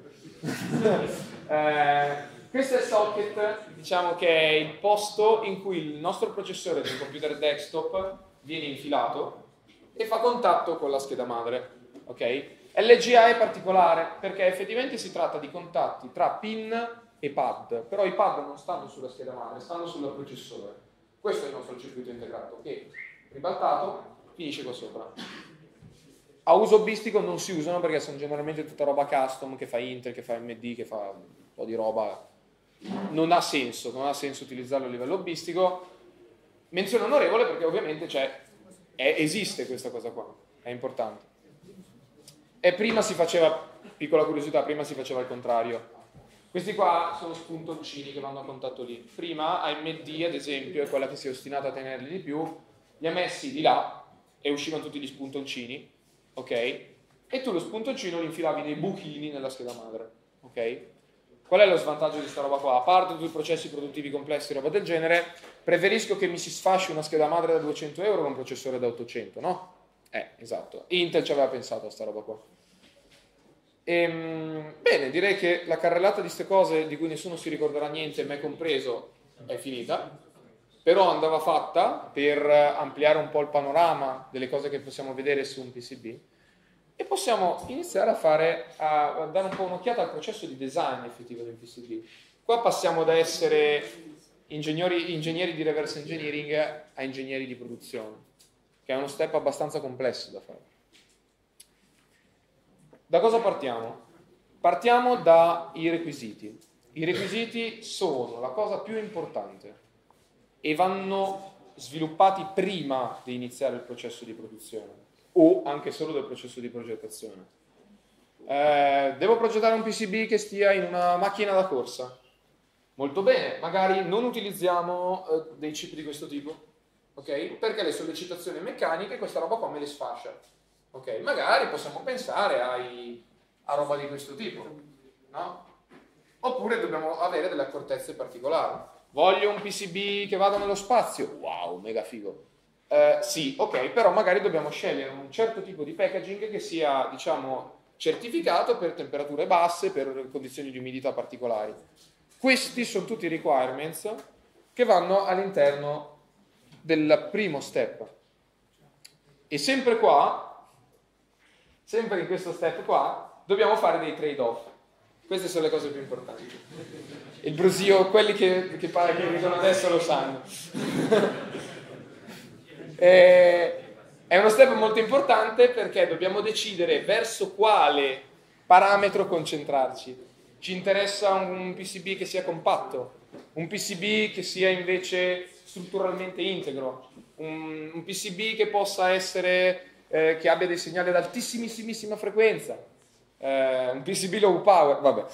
eh, questo è il socket, diciamo che è il posto in cui il nostro processore del computer desktop viene infilato e fa contatto con la scheda madre. Ok? L G A è particolare perché effettivamente si tratta di contatti tra pin e pad, però i pad non stanno sulla scheda madre, stanno sul processore. Questo è il nostro circuito integrato che, ribaltato, finisce qua sopra. A uso hobbistico non si usano perché sono generalmente tutta roba custom che fa Intel, che fa A M D, che fa un po' di roba. Non ha senso, non ha senso utilizzarlo a livello hobbistico. Menzione onorevole perché ovviamente c'è, è, esiste questa cosa qua, è importante. E prima si faceva, piccola curiosità, prima si faceva il contrario. Questi qua sono spuntoncini che vanno a contatto lì. Prima A M D, ad esempio, è quella che si è ostinata a tenerli di più, li ha messi di là e uscivano tutti gli spuntoncini, ok? E tu lo spuntoncino li infilavi nei buchini nella scheda madre, ok? Qual è lo svantaggio di sta roba qua? A parte tutti i processi produttivi complessi e roba del genere, preferisco che mi si sfasci una scheda madre da duecento euro con un processore da ottocento, no? Eh, esatto. Intel ci aveva pensato a sta roba qua. Ehm, bene, direi che la carrellata di queste cose di cui nessuno si ricorderà niente, me compreso, è finita. Però andava fatta per ampliare un po' il panorama delle cose che possiamo vedere su un P C B. E possiamo iniziare a fare, a dare un po' un'occhiata al processo di design effettivo del P C B. Qua passiamo da essere ingegneri, ingegneri di reverse engineering a ingegneri di produzione, che è uno step abbastanza complesso da fare. Da cosa partiamo? Partiamo dai requisiti. I requisiti sono la cosa più importante e vanno sviluppati prima di iniziare il processo di produzione, o anche solo del processo di progettazione. Eh, devo progettare un P C B che stia in una macchina da corsa. Molto bene, magari non utilizziamo eh, dei chip di questo tipo, ok? Perché le sollecitazioni meccaniche questa roba qua me le sfascia, ok? Magari possiamo pensare ai, a roba di questo tipo, no? Oppure dobbiamo avere delle accortezze particolari. Voglio un P C B che vada nello spazio? Wow, mega figo. Eh, sì, ok, però magari dobbiamo scegliere un certo tipo di packaging che sia, diciamo, certificato per temperature basse, per condizioni di umidità particolari. Questi sono tutti i requirements che vanno all'interno del primo step. E sempre qua, sempre in questo step qua, dobbiamo fare dei trade-off. Queste sono le cose più importanti. Il brusio, quelli che, che, che ridono adesso lo sanno. E, è uno step molto importante perché dobbiamo decidere verso quale parametro concentrarci. Ci interessa un P C B che sia compatto, un P C B che sia invece strutturalmente integro, un, un P C B che possa essere, eh, che abbia dei segnali ad altissimissima frequenza, eh, un P C B low power, vabbè.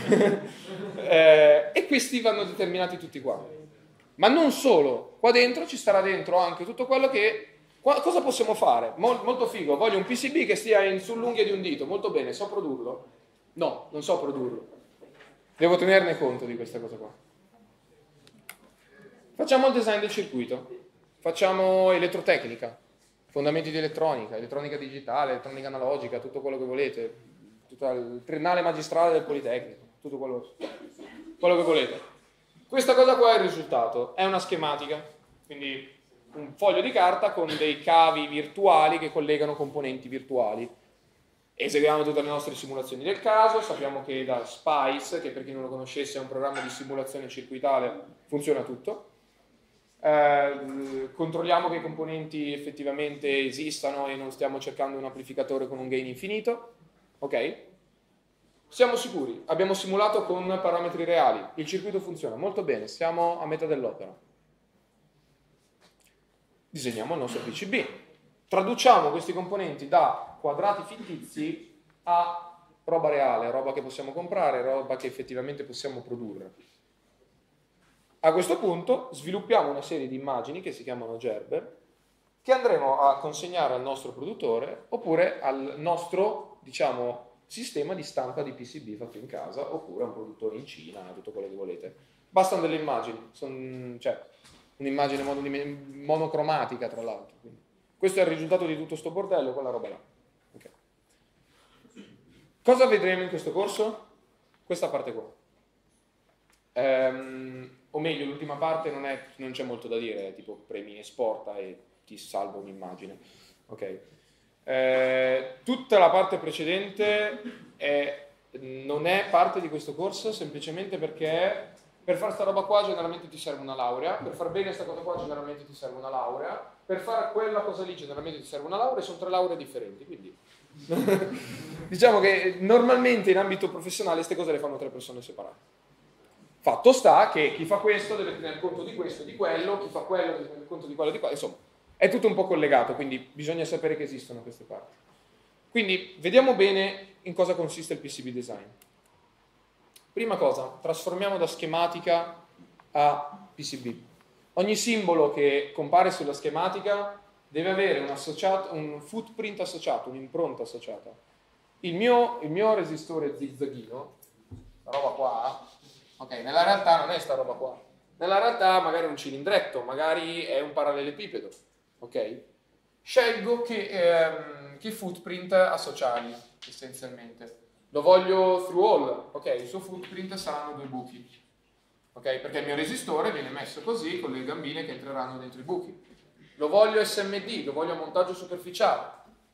eh, e questi vanno determinati tutti qua. Ma non solo, qua dentro ci starà dentro anche tutto quello che... Cosa possiamo fare? Mol, molto figo, voglio un P C B che stia in, sull'unghia di un dito, molto bene, so produrlo? No, non so produrlo. Devo tenerne conto di questa cosa qua. Facciamo il design del circuito, facciamo elettrotecnica, fondamenti di elettronica, elettronica digitale, elettronica analogica, tutto quello che volete, tutto il triennale magistrale del Politecnico, tutto quello, quello che volete. Questa cosa qua è il risultato, è una schematica, quindi un foglio di carta con dei cavi virtuali che collegano componenti virtuali. Eseguiamo tutte le nostre simulazioni del caso, sappiamo che da SPICE, che per chi non lo conoscesse è un programma di simulazione circuitale, funziona tutto. Eh, controlliamo che i componenti effettivamente esistano e non stiamo cercando un amplificatore con un gain infinito. Ok? Siamo sicuri, abbiamo simulato con parametri reali, il circuito funziona molto bene, siamo a metà dell'opera. Disegniamo il nostro P C B. Traduciamo questi componenti da quadrati fittizi a roba reale, roba che possiamo comprare, roba che effettivamente possiamo produrre. A questo punto sviluppiamo una serie di immagini che si chiamano Gerber, che andremo a consegnare al nostro produttore oppure al nostro, diciamo, sistema di stampa di P C B fatto in casa, oppure a un produttore in Cina, tutto quello che volete. Bastano delle immagini, son, cioè un'immagine monocromatica tra l'altro. Questo è il risultato di tutto sto bordello, quella roba là. Okay. Cosa vedremo in questo corso? Questa parte qua. Ehm, o meglio, l'ultima parte non, è, non c'è molto da dire, è tipo premi esporta e ti salvo un'immagine. Ok. Eh, tutta la parte precedente è, non è parte di questo corso semplicemente perché per fare sta roba qua generalmente ti serve una laurea, per far bene sta cosa qua generalmente ti serve una laurea, per fare quella cosa lì generalmente ti serve una laurea e sono tre lauree differenti, quindi diciamo che normalmente in ambito professionale queste cose le fanno tre persone separate. Fatto sta che chi fa questo deve tenere conto di questo e di quello, chi fa quello deve tenere conto di quello e di quello, insomma è tutto un po' collegato, quindi bisogna sapere che esistono queste parti. Quindi vediamo bene in cosa consiste il P C B design. Prima cosa, trasformiamo da schematica a P C B. Ogni simbolo che compare sulla schematica deve avere un, associato, un footprint associato, un'impronta associata. Il mio, il mio resistore zigzaghino, sta roba qua, ok, nella realtà non è sta roba qua. Nella realtà magari è un cilindretto, magari è un parallelepipedo, ok? Scelgo che, ehm, che footprint associargli, essenzialmente. Lo voglio through all, ok? Il suo footprint saranno due buchi, ok? Perché il mio resistore viene messo così, con le gambine che entreranno dentro i buchi. Lo voglio S M D, lo voglio a montaggio superficiale.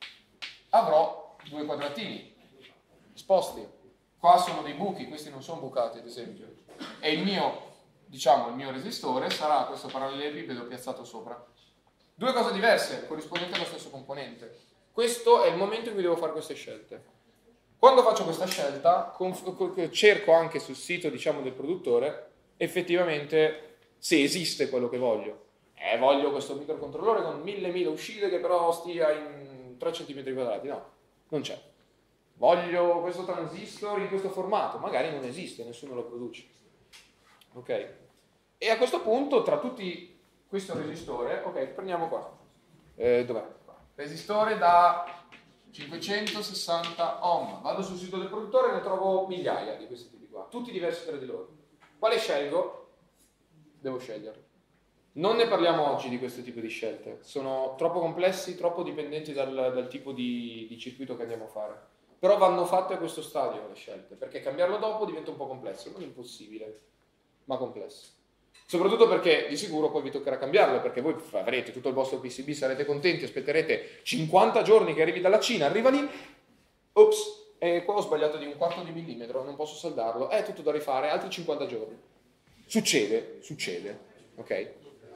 Avrò due quadratini esposti. Qua sono dei buchi, questi non sono bucati, ad esempio. E il mio... diciamo il mio resistore sarà questo parallelepipedo piazzato sopra. Due cose diverse, corrispondenti allo stesso componente. Questo è il momento in cui devo fare queste scelte. Quando faccio questa scelta, cerco anche sul sito, diciamo, del produttore, effettivamente, se esiste quello che voglio. Eh, voglio questo microcontrollore con mille mila uscite che però stia in tre centimetri quadrati. No, non c'è. Voglio questo transistor in questo formato. Magari non esiste, nessuno lo produce. Ok, e a questo punto tra tutti questo resistore, ok, prendiamo qua, eh, dov'è? Resistore da cinquecentosessanta ohm, vado sul sito del produttore e ne trovo migliaia di questi tipi qua, tutti diversi tra di loro. Quale scelgo? Devo scegliere. Non ne parliamo oggi di questo tipo di scelte, sono troppo complessi, troppo dipendenti dal, dal tipo di, di circuito che andiamo a fare. Però vanno fatte a questo stadio le scelte, perché cambiarlo dopo diventa un po' complesso, non impossibile, ma complesso. Soprattutto perché di sicuro poi vi toccherà cambiarlo, perché voi avrete tutto il vostro P C B, sarete contenti, aspetterete cinquanta giorni che arrivi dalla Cina, arriva lì, ops, e qua ho sbagliato di un quarto di millimetro, non posso saldarlo, è tutto da rifare, altri cinquanta giorni. Succede, succede, ok?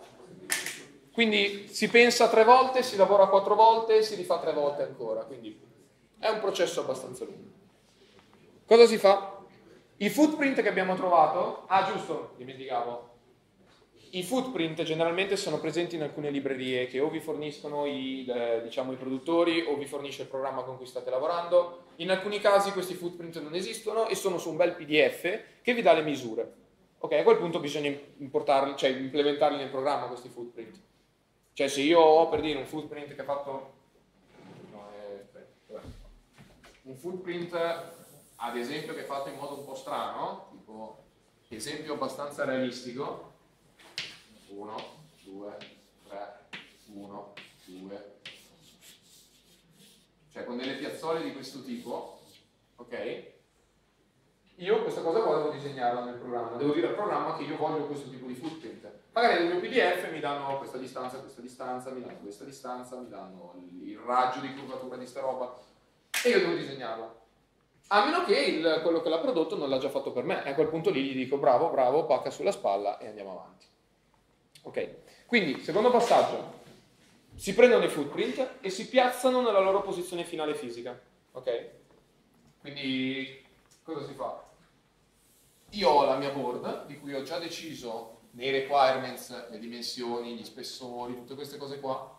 Quindi si pensa tre volte, si lavora quattro volte, si rifà tre volte ancora, quindi è un processo abbastanza lungo. Cosa si fa? I footprint che abbiamo trovato, ah giusto, dimenticavo, i footprint generalmente sono presenti in alcune librerie che o vi forniscono i, eh, diciamo, i produttori o vi fornisce il programma con cui state lavorando. In alcuni casi questi footprint non esistono e sono su un bel P D F che vi dà le misure. Ok, a quel punto bisogna importarli, cioè implementarli nel programma questi footprint. Cioè se io ho per dire un footprint che ha fatto no, eh, aspetta, un footprint ad esempio che è fatto in modo un po' strano, tipo esempio abbastanza realistico, uno, due, tre, uno, due, cioè con delle piazzole di questo tipo, ok? Io questa cosa qua devo disegnarla nel programma, devo dire al programma che io voglio questo tipo di footprint. Magari nel mio P D F mi danno questa distanza, questa distanza, mi danno questa distanza, mi danno il raggio di curvatura di sta roba e io devo disegnarla. A meno che il, quello che l'ha prodotto non l'ha già fatto per me, e a quel punto lì gli dico bravo, bravo, pacca sulla spalla e andiamo avanti. Ok, quindi secondo passaggio, si prendono i footprint e si piazzano nella loro posizione finale fisica. Ok? Quindi cosa si fa? Io ho la mia board di cui ho già deciso nei requirements, le dimensioni, gli spessori, tutte queste cose qua.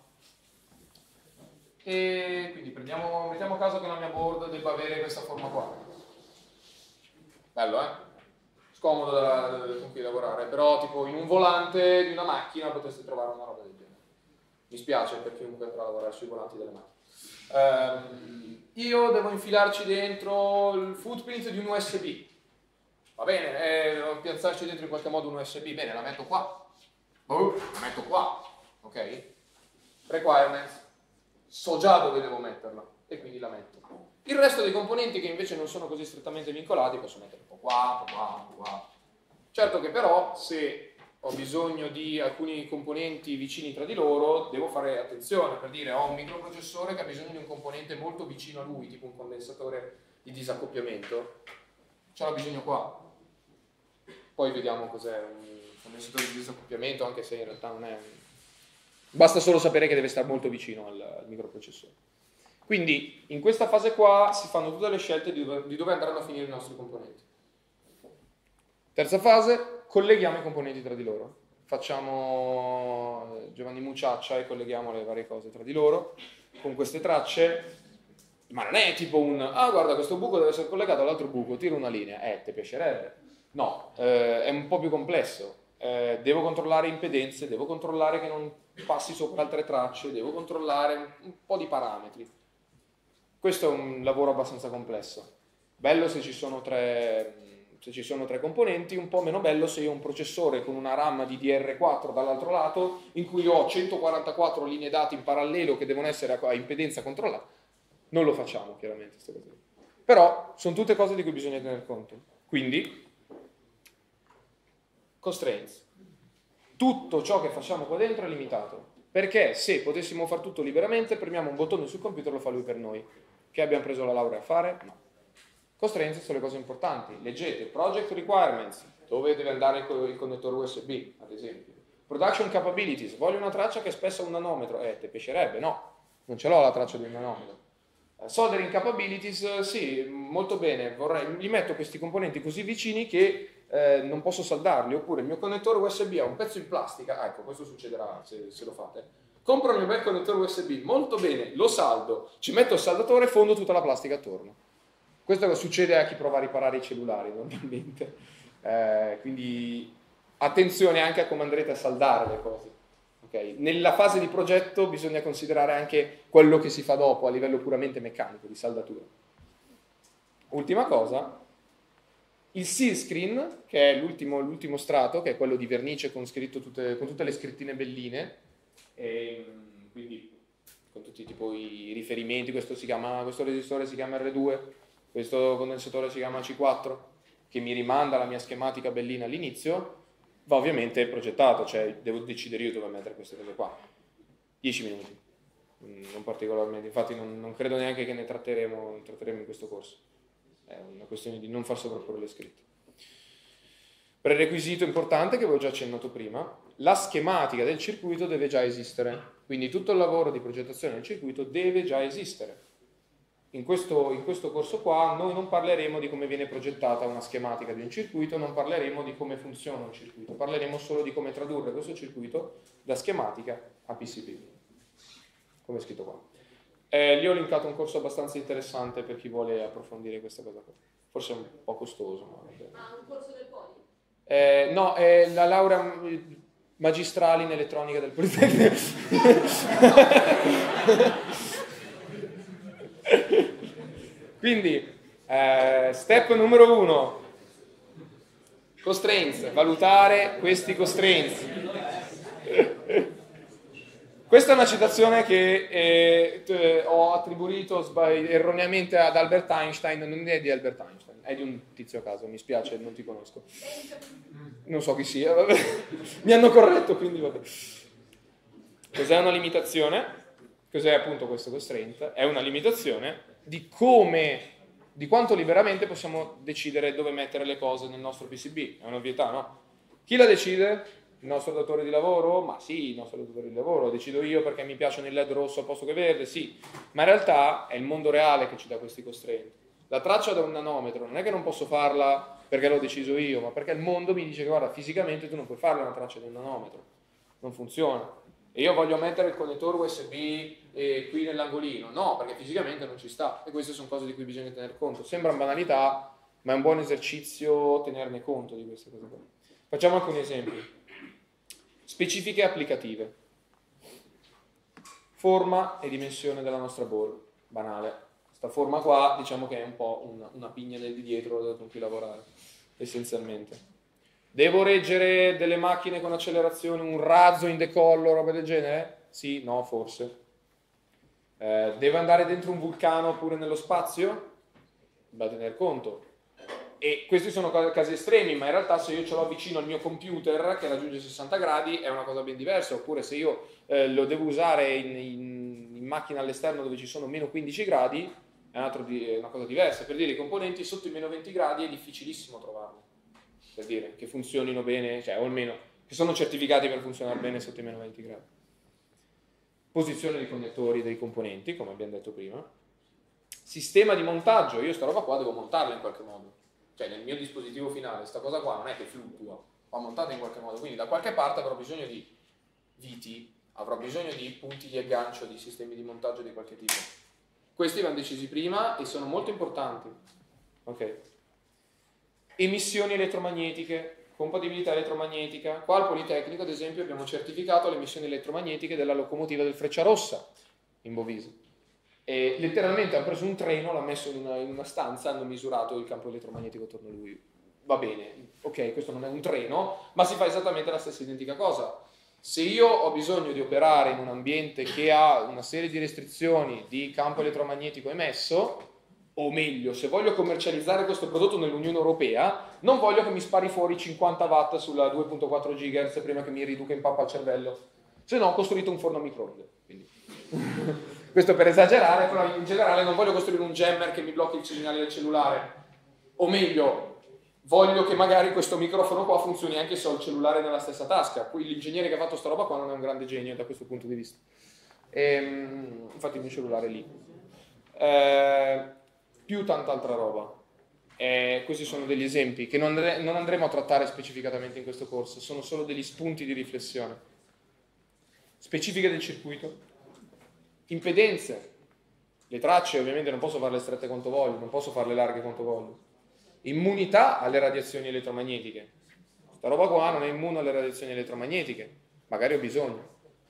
E quindi prendiamo, mettiamo a caso che la mia board debba avere questa forma qua. Bello, eh? Scomodo da, da, con cui lavorare, però tipo in un volante di una macchina potreste trovare una roba del genere. Mi spiace per chiunque andrà a lavorare sui volanti delle macchine. Um, io devo infilarci dentro il footprint di un U S B. Va bene, eh, devo piazzarci dentro in qualche modo un U S B. Bene, la metto qua. Oh, la metto qua. Ok? Requirements. So già dove devo metterla e quindi la metto. Il resto dei componenti che invece non sono così strettamente vincolati posso mettere un po' qua, un po' qua, un po' qua. Certo che però se ho bisogno di alcuni componenti vicini tra di loro devo fare attenzione, per dire ho un microprocessore che ha bisogno di un componente molto vicino a lui, tipo un condensatore di disaccoppiamento, ce l'ho bisogno qua. Poi vediamo cos'è un condensatore di disaccoppiamento, anche se in realtà non è... Basta solo sapere che deve stare molto vicino al, al microprocessore. Quindi in questa fase qua si fanno tutte le scelte di dove, di dove andranno a finire i nostri componenti. Terza fase, colleghiamo i componenti tra di loro. Facciamo Giovanni Mucciaccia e colleghiamo le varie cose tra di loro con queste tracce, ma non è tipo un ah guarda questo buco deve essere collegato all'altro buco, tiro una linea, eh, ti piacerebbe? No, eh, è un po' più complesso. Eh, devo controllare impedenze, devo controllare che non passi sopra altre tracce, devo controllare un, un po' di parametri. Questo è un lavoro abbastanza complesso. Bello se ci sono tre, se ci sono tre componenti, un po' meno bello se io ho un processore con una RAM di D D R quattro dall'altro lato, in cui ho centoquarantaquattro linee dati in parallelo che devono essere a impedenza controllata. Non lo facciamo, chiaramente, queste cose. Però sono tutte cose di cui bisogna tener conto. Quindi, constraints. Tutto ciò che facciamo qua dentro è limitato. Perché se potessimo fare tutto liberamente, premiamo un bottone sul computer e lo fa lui per noi. Che abbiamo preso la laurea a fare? No. Constraints sono le cose importanti. Leggete Project Requirements, dove deve andare il connettore U S B, ad esempio. Production Capabilities, voglio una traccia che è spessa un nanometro. Eh, te piacerebbe? No, non ce l'ho la traccia di un nanometro. Uh, soldering Capabilities, uh, sì, molto bene, vorrei, gli metto questi componenti così vicini che eh, non posso saldarli, oppure il mio connettore U S B ha un pezzo in plastica, ah, ecco, questo succederà se, se lo fate. Compro il mio bel connettore U S B, molto bene, lo saldo, ci metto il saldatore e fondo tutta la plastica attorno. Questo succede a chi prova a riparare i cellulari normalmente, eh, quindi attenzione anche a come andrete a saldare le cose. Okay? Nella fase di progetto bisogna considerare anche quello che si fa dopo a livello puramente meccanico, di saldatura. Ultima cosa, il seal screen, che è l'ultimo, l'ultimo strato, che è quello di vernice con, scritto tutte, con tutte le scrittine belline, e quindi con tutti tipo i riferimenti, questo, si chiama, questo resistore si chiama R due, questo condensatore si chiama C quattro, che mi rimanda la mia schematica bellina all'inizio, va ovviamente progettato, cioè devo decidere io dove mettere queste cose qua. dieci minuti, non particolarmente, infatti non, non credo neanche che ne tratteremo, ne tratteremo in questo corso, è una questione di non far sovrapporre le scritte. Prerequisito importante che avevo già accennato prima, la schematica del circuito deve già esistere, quindi tutto il lavoro di progettazione del circuito deve già esistere. In questo, in questo corso qua noi non parleremo di come viene progettata una schematica di un circuito, non parleremo di come funziona un circuito, parleremo solo di come tradurre questo circuito da schematica a P C B, come è scritto qua. Eh, lì ho linkato un corso abbastanza interessante per chi vuole approfondire questa cosa qua, forse è un po' costoso. Ma vabbè. Ah, un corso del Poli? Eh, no, è la laurea magistrale in elettronica del Politecnico. Quindi, eh, step numero uno, constraints, valutare questi constraints. Questa è una citazione che eh, ho attribuito erroneamente ad Albert Einstein, non è di Albert Einstein, è di un tizio a caso, mi spiace, non ti conosco. Non so chi sia, vabbè. Mi hanno corretto, quindi vabbè. Cos'è una limitazione? Cos'è appunto questo constraint? È una limitazione di come, di quanto liberamente possiamo decidere dove mettere le cose nel nostro P C B. È un'ovvietà, no? Chi la decide? Il nostro datore di lavoro? Ma sì, il nostro datore di lavoro. Lo decido io perché mi piace il L E D rosso al posto che verde? Sì. Ma in realtà è il mondo reale che ci dà questi constraint. La traccia da un nanometro non è che non posso farla perché l'ho deciso io, ma perché il mondo mi dice che guarda, fisicamente tu non puoi farla una traccia di un nanometro. Non funziona. E io voglio mettere il connettore U S B eh, qui nell'angolino. No, perché fisicamente non ci sta. E queste sono cose di cui bisogna tener conto. Sembrano banalità, ma è un buon esercizio tenerne conto di queste cose qua. Facciamo alcuni esempi. Specifiche applicative. Forma e dimensione della nostra board. Banale. Questa forma qua, diciamo che è un po' una, una pigna del di dietro con cui lavorare, essenzialmente. Devo reggere delle macchine con accelerazione, un razzo in decollo, roba del genere? Sì, no, forse. Eh, devo andare dentro un vulcano oppure nello spazio? Da tener conto. E questi sono casi estremi, ma in realtà se io ce l'ho vicino al mio computer che raggiunge sessanta gradi è una cosa ben diversa, oppure se io eh, lo devo usare in, in, in macchina all'esterno dove ci sono meno quindici gradi è, un altro di, è una cosa diversa. Per dire, i componenti sotto i meno venti gradi è difficilissimo trovarli. Per dire, che funzionino bene, cioè o almeno che sono certificati per funzionare bene sotto i meno venti gradi. Posizione dei connettori dei componenti, come abbiamo detto prima. Sistema di montaggio, io sta roba qua devo montarla in qualche modo. Cioè nel mio dispositivo finale, sta cosa qua non è che fluttua, va montata in qualche modo, quindi da qualche parte avrò bisogno di viti, avrò bisogno di punti di aggancio, di sistemi di montaggio di qualche tipo. Questi vanno decisi prima e sono molto importanti. Ok. Emissioni elettromagnetiche, compatibilità elettromagnetica. Qua al Politecnico, ad esempio, abbiamo certificato le emissioni elettromagnetiche della locomotiva del Frecciarossa in Bovisi. E letteralmente hanno preso un treno, l'hanno messo in una, in una stanza, hanno misurato il campo elettromagnetico attorno a lui. va bene, ok, questo non è un treno, ma si fa esattamente la stessa identica cosa. Se io ho bisogno di operare in un ambiente che ha una serie di restrizioni di campo elettromagnetico emesso, o meglio, se voglio commercializzare questo prodotto nell'Unione Europea, non voglio che mi spari fuori cinquanta watt sulla due virgola quattro gigahertz prima che mi riduca in pappa al cervello, se no ho costruito un forno a microonde. Quindi. Questo per esagerare, però in generale non voglio costruire un jammer che mi blocchi il segnale del cellulare, o meglio, voglio che magari questo microfono qua funzioni anche se ho il cellulare nella stessa tasca. Qui l'ingegnere che ha fatto sta roba qua non è un grande genio da questo punto di vista. Ehm, infatti il mio cellulare è lì. Eh, più tanta altra roba. Eh, questi sono degli esempi che non, andre- non andremo a trattare specificatamente in questo corso, sono solo degli spunti di riflessione. Specifiche del circuito. Impedenze. Le tracce ovviamente non posso farle strette quanto voglio, non posso farle larghe quanto voglio. Immunità alle radiazioni elettromagnetiche. Questa roba qua non è immune alle radiazioni elettromagnetiche, magari ho bisogno.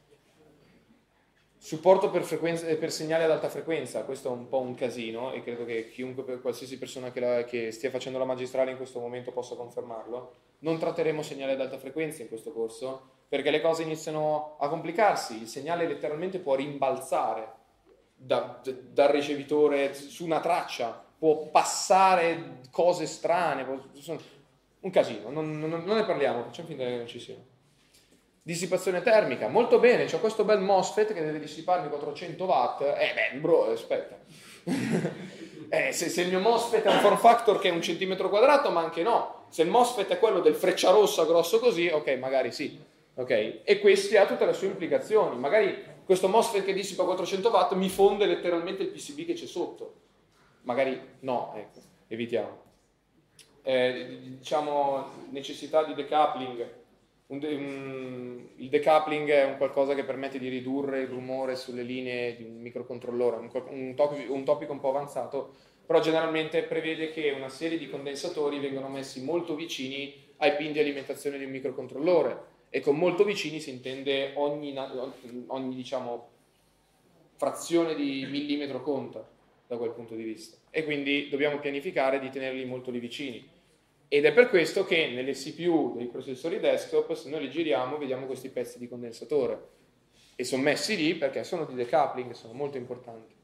Supporto per, frequenze, per segnali ad alta frequenza, questo è un po' un casino e credo che chiunque, per qualsiasi persona che, la, che stia facendo la magistrale in questo momento possa confermarlo. Non tratteremo segnali ad alta frequenza in questo corso perché le cose iniziano a complicarsi, il segnale letteralmente può rimbalzare da, da, dal ricevitore su una traccia, può passare cose strane, può, un casino, non, non, non ne parliamo, facciamo finta che non ci siano. Dissipazione termica, molto bene, c'ho questo bel MOSFET che deve dissiparmi quattrocento watt, eh beh bro, aspetta, eh, se, se il mio MOSFET è un form factor che è un centimetro quadrato, ma anche no, se il MOSFET è quello del Frecciarossa grosso così, ok, magari sì, ok, e questo ha tutte le sue implicazioni, magari questo MOSFET che dissipa quattrocento watt mi fonde letteralmente il P C B che c'è sotto, magari no, ecco, evitiamo. Eh, diciamo necessità di decoupling. Un de- un, il decoupling è un qualcosa che permette di ridurre il rumore sulle linee di un microcontrollore, un, un, topic, un topico un po' avanzato, però generalmente prevede che una serie di condensatori vengano messi molto vicini ai pin di alimentazione di un microcontrollore, e con molto vicini si intende ogni, ogni diciamo, frazione di millimetro conta da quel punto di vista, e quindi dobbiamo pianificare di tenerli molto lì vicini. Ed è per questo che nelle C P U dei processori desktop, se noi li giriamo, vediamo questi pezzi di condensatore. E sono messi lì perché sono di decoupling, sono molto importanti.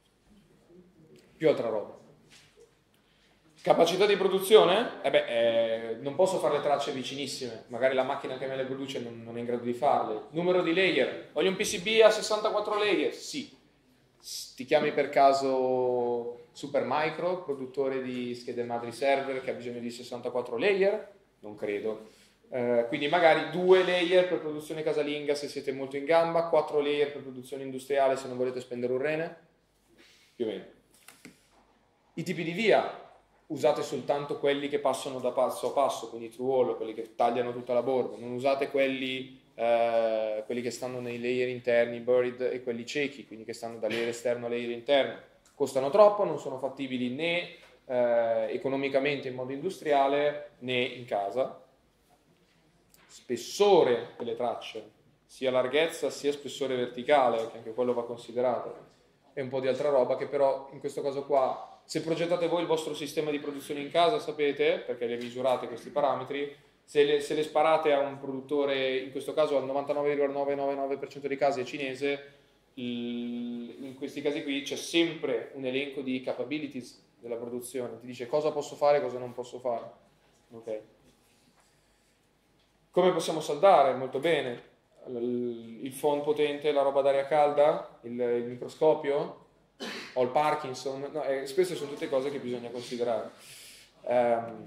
Più altra roba. Capacità di produzione? Eh beh, eh, non posso fare le tracce vicinissime. Magari la macchina che me le produce non, non è in grado di farle. Numero di layer. Voglio un P C B a sessantaquattro layer? Sì. Ti chiami per caso Supermicro, produttore di schede madri server che ha bisogno di sessantaquattro layer? Non credo. Eh, quindi magari due layer per produzione casalinga se siete molto in gamba, quattro layer per produzione industriale se non volete spendere un rene? Più o meno. I tipi di via, usate soltanto quelli che passano da passo a passo, quindi true hollow, quelli che tagliano tutta la borda, non usate quelli... Uh, quelli che stanno nei layer interni, buried, e quelli ciechi, quindi che stanno da layer esterno a layer interno, costano troppo, non sono fattibili né uh, economicamente in modo industriale né in casa. Spessore delle tracce, sia larghezza sia spessore verticale, che anche quello va considerato, e un po' di altra roba che però in questo caso qua, se progettate voi il vostro sistema di produzione in casa, sapete, perché le misurate questi parametri, Se le, se le sparate a un produttore, in questo caso al novantanove virgola novecentonovantanove per cento dei casi è cinese, il, in questi casi qui c'è sempre un elenco di capabilities della produzione, ti dice cosa posso fare e cosa non posso fare. Okay. Come possiamo saldare? Molto bene. Il, il phon potente, la roba d'aria calda, il, il microscopio, o il Parkinson, no, eh, queste sono tutte cose che bisogna considerare. Um,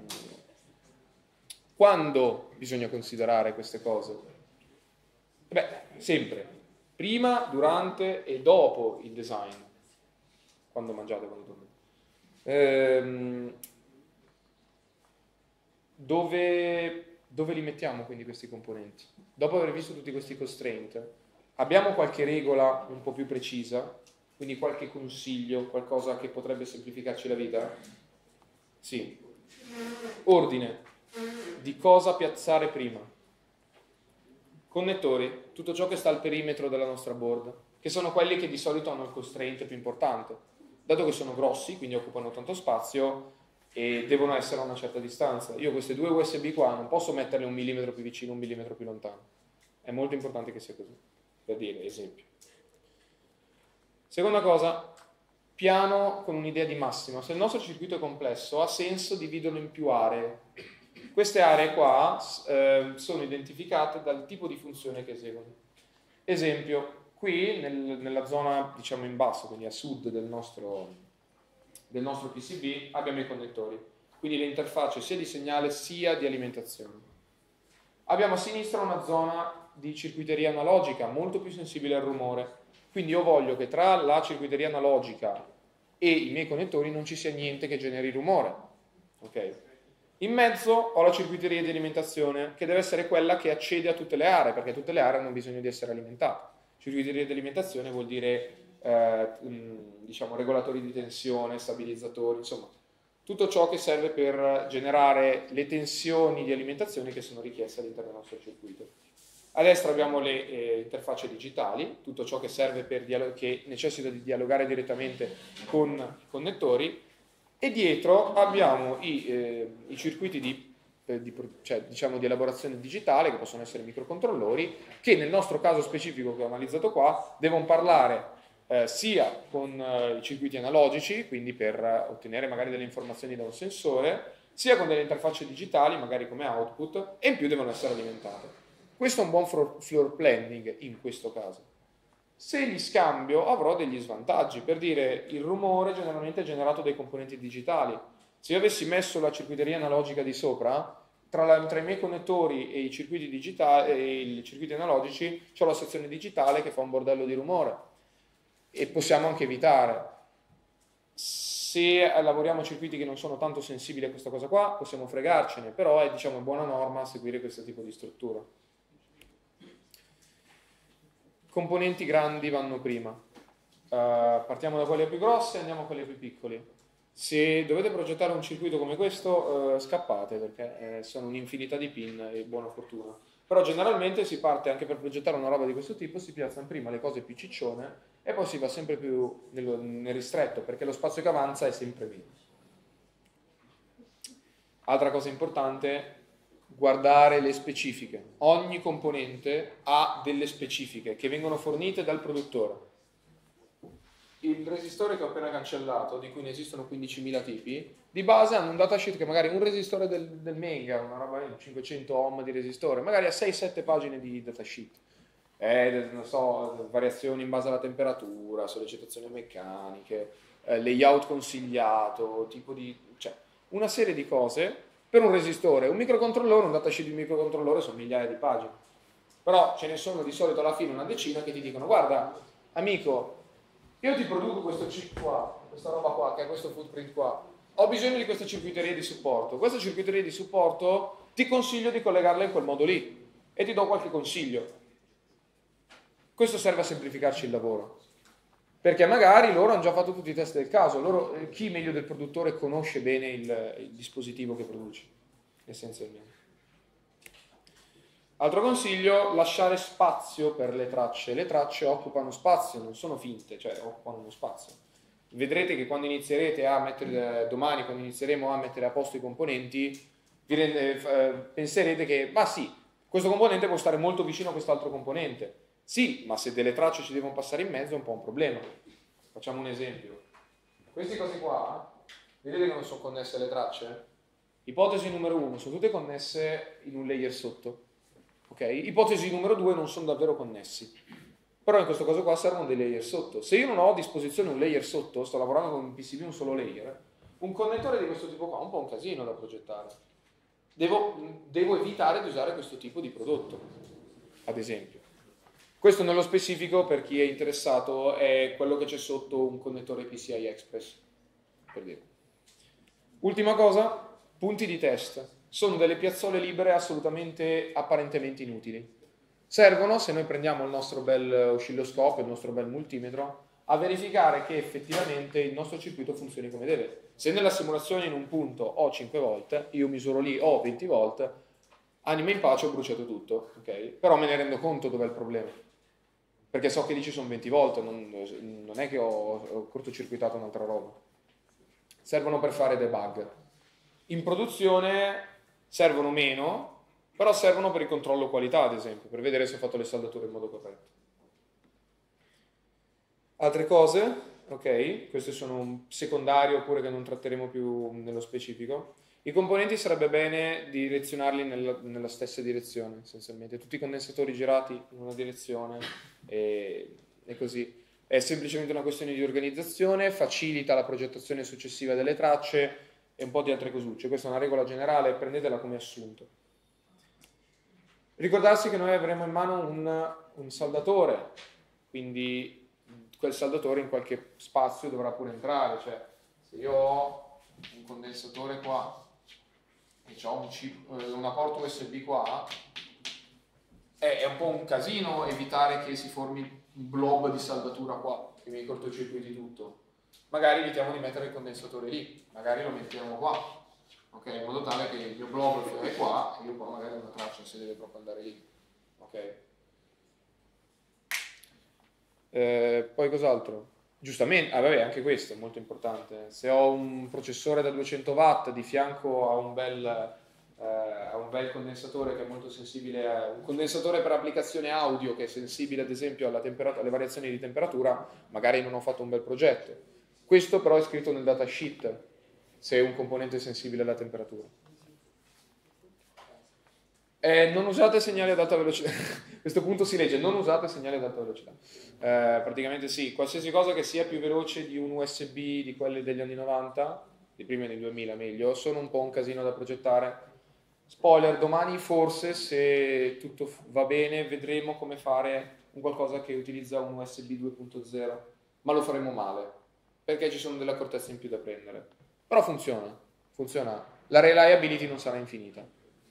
Quando bisogna considerare queste cose? Beh, sempre. Prima, durante e dopo il design. Quando mangiate, quando dormite. Ehm, dove, dove li mettiamo quindi questi componenti? Dopo aver visto tutti questi constraint, abbiamo qualche regola un po' più precisa? Quindi qualche consiglio, qualcosa che potrebbe semplificarci la vita? Sì. Ordine. Di cosa piazzare prima? Connettori, tutto ciò che sta al perimetro della nostra board, che sono quelli che di solito hanno il constraint più importante, dato che sono grossi, quindi occupano tanto spazio, e devono essere a una certa distanza. Io queste due U S B qua non posso metterle un millimetro più vicino, un millimetro più lontano. È molto importante che sia così, per dire, esempio. Seconda cosa, piano con un'idea di massima. Se il nostro circuito è complesso, ha senso dividerlo in più aree. Queste aree qua eh, sono identificate dal tipo di funzione che eseguono. Esempio, qui nel, nella zona, diciamo in basso, quindi a sud del nostro del nostro P C B abbiamo i connettori, quindi le interfacce sia di segnale sia di alimentazione. Abbiamo a sinistra una zona di circuiteria analogica molto più sensibile al rumore, quindi io voglio che tra la circuiteria analogica e i miei connettori non ci sia niente che generi rumore. Okay. In mezzo ho la circuiteria di alimentazione, che deve essere quella che accede a tutte le aree, perché tutte le aree hanno bisogno di essere alimentate. Circuiteria di alimentazione vuol dire Eh, diciamo regolatori di tensione, stabilizzatori, insomma tutto ciò che serve per generare le tensioni di alimentazione che sono richieste all'interno del nostro circuito. A destra abbiamo le eh, interfacce digitali, tutto ciò che serve per dialog- che necessita di dialogare direttamente con i connettori, e dietro abbiamo i, eh, i circuiti di, eh, di, cioè, diciamo, di elaborazione digitale, che possono essere microcontrollori, che nel nostro caso specifico che ho analizzato qua devono parlare Eh, sia con eh, i circuiti analogici, quindi per eh, ottenere magari delle informazioni da un sensore, sia con delle interfacce digitali, magari come output, e in più devono essere alimentate. Questo è un buon floor planning in questo caso. Se li scambio avrò degli svantaggi, per dire il rumore generalmente è generato dai componenti digitali. Se io avessi messo la circuiteria analogica di sopra, tra, la, tra i miei connettori e i circuiti digitali e i circuiti analogici c'ho la sezione digitale che fa un bordello di rumore. E possiamo anche evitare. Se lavoriamo a circuiti che non sono tanto sensibili a questa cosa qua, possiamo fregarcene, però è, diciamo, buona norma seguire questo tipo di struttura. Componenti grandi vanno prima. Uh, partiamo da quelle più grosse e andiamo a quelle più piccoli. Se dovete progettare un circuito come questo, uh, scappate, perché eh, sono un'infinità di pin e buona fortuna. Però generalmente si parte, anche per progettare una roba di questo tipo, si piazzano prima le cose più ciccione e poi si va sempre più nel, nel ristretto, perché lo spazio che avanza è sempre meno. Altra cosa importante, guardare le specifiche. Ogni componente ha delle specifiche che vengono fornite dal produttore. Il resistore che ho appena cancellato, di cui ne esistono quindicimila tipi, di base hanno un datasheet che magari un resistore del, del Mega, una roba di cinquecento ohm di resistore, magari ha sei sette pagine di datasheet. Eh, non so, variazioni in base alla temperatura, sollecitazioni meccaniche, eh, layout consigliato, tipo di... cioè, una serie di cose per un resistore. Un microcontrollore, un datasheet di un microcontrollore sono migliaia di pagine. Però ce ne sono di solito alla fine una decina che ti dicono: guarda, amico, io ti produco questo chip qua, questa roba qua, che è questo footprint qua. Ho bisogno di questa circuiteria di supporto. Questa circuiteria di supporto ti consiglio di collegarla in quel modo lì e ti do qualche consiglio. Questo serve a semplificarci il lavoro, perché magari loro hanno già fatto tutti i test del caso. Loro, chi meglio del produttore conosce bene il, il dispositivo che produce, essenzialmente. Altro consiglio, lasciare spazio per le tracce. Le tracce occupano spazio, non sono finte, cioè occupano uno spazio. Vedrete che quando inizierete a mettere, domani quando inizieremo a mettere a posto i componenti, vi rende, eh, penserete che, ma sì, questo componente può stare molto vicino a quest'altro componente. Sì, ma se delle tracce ci devono passare in mezzo è un po' un problema. Facciamo un esempio. Queste cose qua, vedete che non sono connesse alle tracce? Ipotesi numero uno, sono tutte connesse in un layer sotto. Okay? Ipotesi numero due, non sono davvero connessi. Però in questo caso qua servono dei layer sotto. Se io non ho a disposizione un layer sotto, sto lavorando con un P C B un solo layer, un connettore di questo tipo qua è un po' un casino da progettare. Devo, devo evitare di usare questo tipo di prodotto, ad esempio. Questo nello specifico, per chi è interessato, è quello che c'è sotto un connettore P C I Express, per dire. Ultima cosa, punti di test. Sono delle piazzole libere assolutamente apparentemente inutili. Servono, se noi prendiamo il nostro bel oscilloscopio, il nostro bel multimetro, a verificare che effettivamente il nostro circuito funzioni come deve. Se nella simulazione in un punto ho cinque volt, io misuro lì ho venti volt, anima in pace, ho bruciato tutto, ok? Però me ne rendo conto dov'è il problema, perché so che lì ci sono venti volt, non, non è che ho, ho cortocircuitato un'altra roba. Servono per fare debug. In produzione servono meno, però servono per il controllo qualità, ad esempio, per vedere se ho fatto le saldature in modo corretto. Altre cose, ok, queste sono secondarie oppure che non tratteremo più nello specifico. I componenti sarebbe bene direzionarli nella, nella stessa direzione, essenzialmente. Tutti i condensatori girati in una direzione e, e così. È semplicemente una questione di organizzazione, facilita la progettazione successiva delle tracce e un po' di altre cosucce. Questa è una regola generale, prendetela come assunto. Ricordarsi che noi avremo in mano un, un saldatore, quindi quel saldatore in qualche spazio dovrà pure entrare. Cioè, se io ho un condensatore qua e ho un chip, una porta U S B qua, è, è un po' un casino evitare che si formi un blob di saldatura qua, che mi cortocircuiti tutto. Magari evitiamo di mettere il condensatore lì, magari lo mettiamo qua, ok? In modo tale che il mio blob è qua e io qua magari ho una traccia se deve proprio andare lì, ok? Eh, poi cos'altro? Giustamente, ah vabbè, anche questo è molto importante. Se ho un processore da duecento watt di fianco a un bel, eh, a un bel condensatore che è molto sensibile, a, un condensatore per applicazione audio che è sensibile ad esempio alla temperatura, alle variazioni di temperatura, magari non ho fatto un bel progetto. Questo però è scritto nel datasheet, se è un componente sensibile alla temperatura. Eh, non usate segnali ad alta velocità. A questo punto si legge non usate segnali ad alta velocità. Eh, praticamente sì, qualsiasi cosa che sia più veloce di un U S B di quelli degli anni novanta, di prima anni duemila meglio, sono un po' un casino da progettare. Spoiler, domani forse, se tutto va bene, vedremo come fare un qualcosa che utilizza un U S B due punto zero, ma lo faremo male, perché ci sono delle accortezze in più da prendere. Però funziona, funziona. La reliability non sarà infinita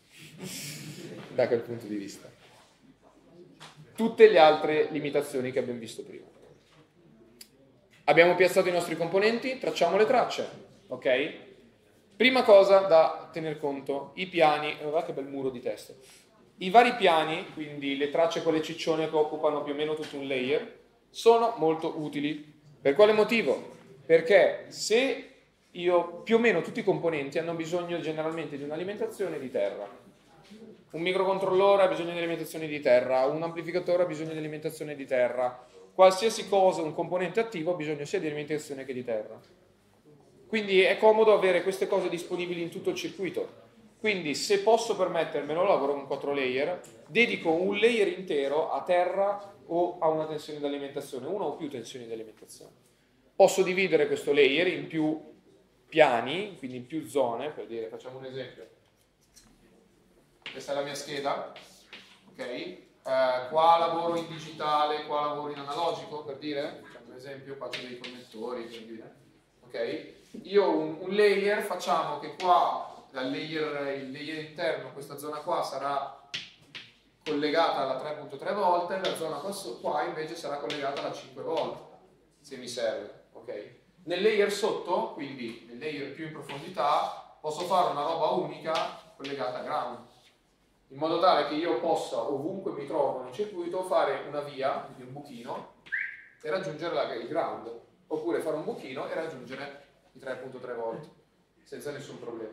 da quel punto di vista. Tutte le altre limitazioni che abbiamo visto prima. Abbiamo piazzato i nostri componenti, tracciamo le tracce, ok? Prima cosa da tener conto, i piani, oh, guarda che bel muro di testo. I vari piani, quindi le tracce con le ciccione che occupano più o meno tutto un layer, sono molto utili. Per quale motivo? Perché se io, più o meno tutti i componenti hanno bisogno generalmente di un'alimentazione di terra. Un microcontrollore ha bisogno di alimentazione di terra, un amplificatore ha bisogno di alimentazione di terra, qualsiasi cosa, un componente attivo ha bisogno sia di alimentazione che di terra. Quindi è comodo avere queste cose disponibili in tutto il circuito. Quindi se posso permettermelo, lavoro con quattro layer, dedico un layer intero a terra o a una tensione di alimentazione, una o più tensioni di alimentazione. Posso dividere questo layer in più piani, quindi in più zone, per dire, facciamo un esempio. Questa è la mia scheda, ok? Eh, qua lavoro in digitale, qua lavoro in analogico, per dire, facciamo un esempio, faccio dei connettori, per dire, ok? Io ho un, un layer, facciamo che qua, dal layer, il layer interno, questa zona qua sarà collegata alla tre punto tre volt, la zona qua, qua invece sarà collegata alla cinque volt, se mi serve, ok? Nel layer sotto, quindi nel layer più in profondità, posso fare una roba unica collegata a ground, in modo tale che io possa, ovunque mi trovo nel circuito, fare una via, quindi un buchino, e raggiungere la, il ground, oppure fare un buchino e raggiungere i tre punto tre volt, senza nessun problema.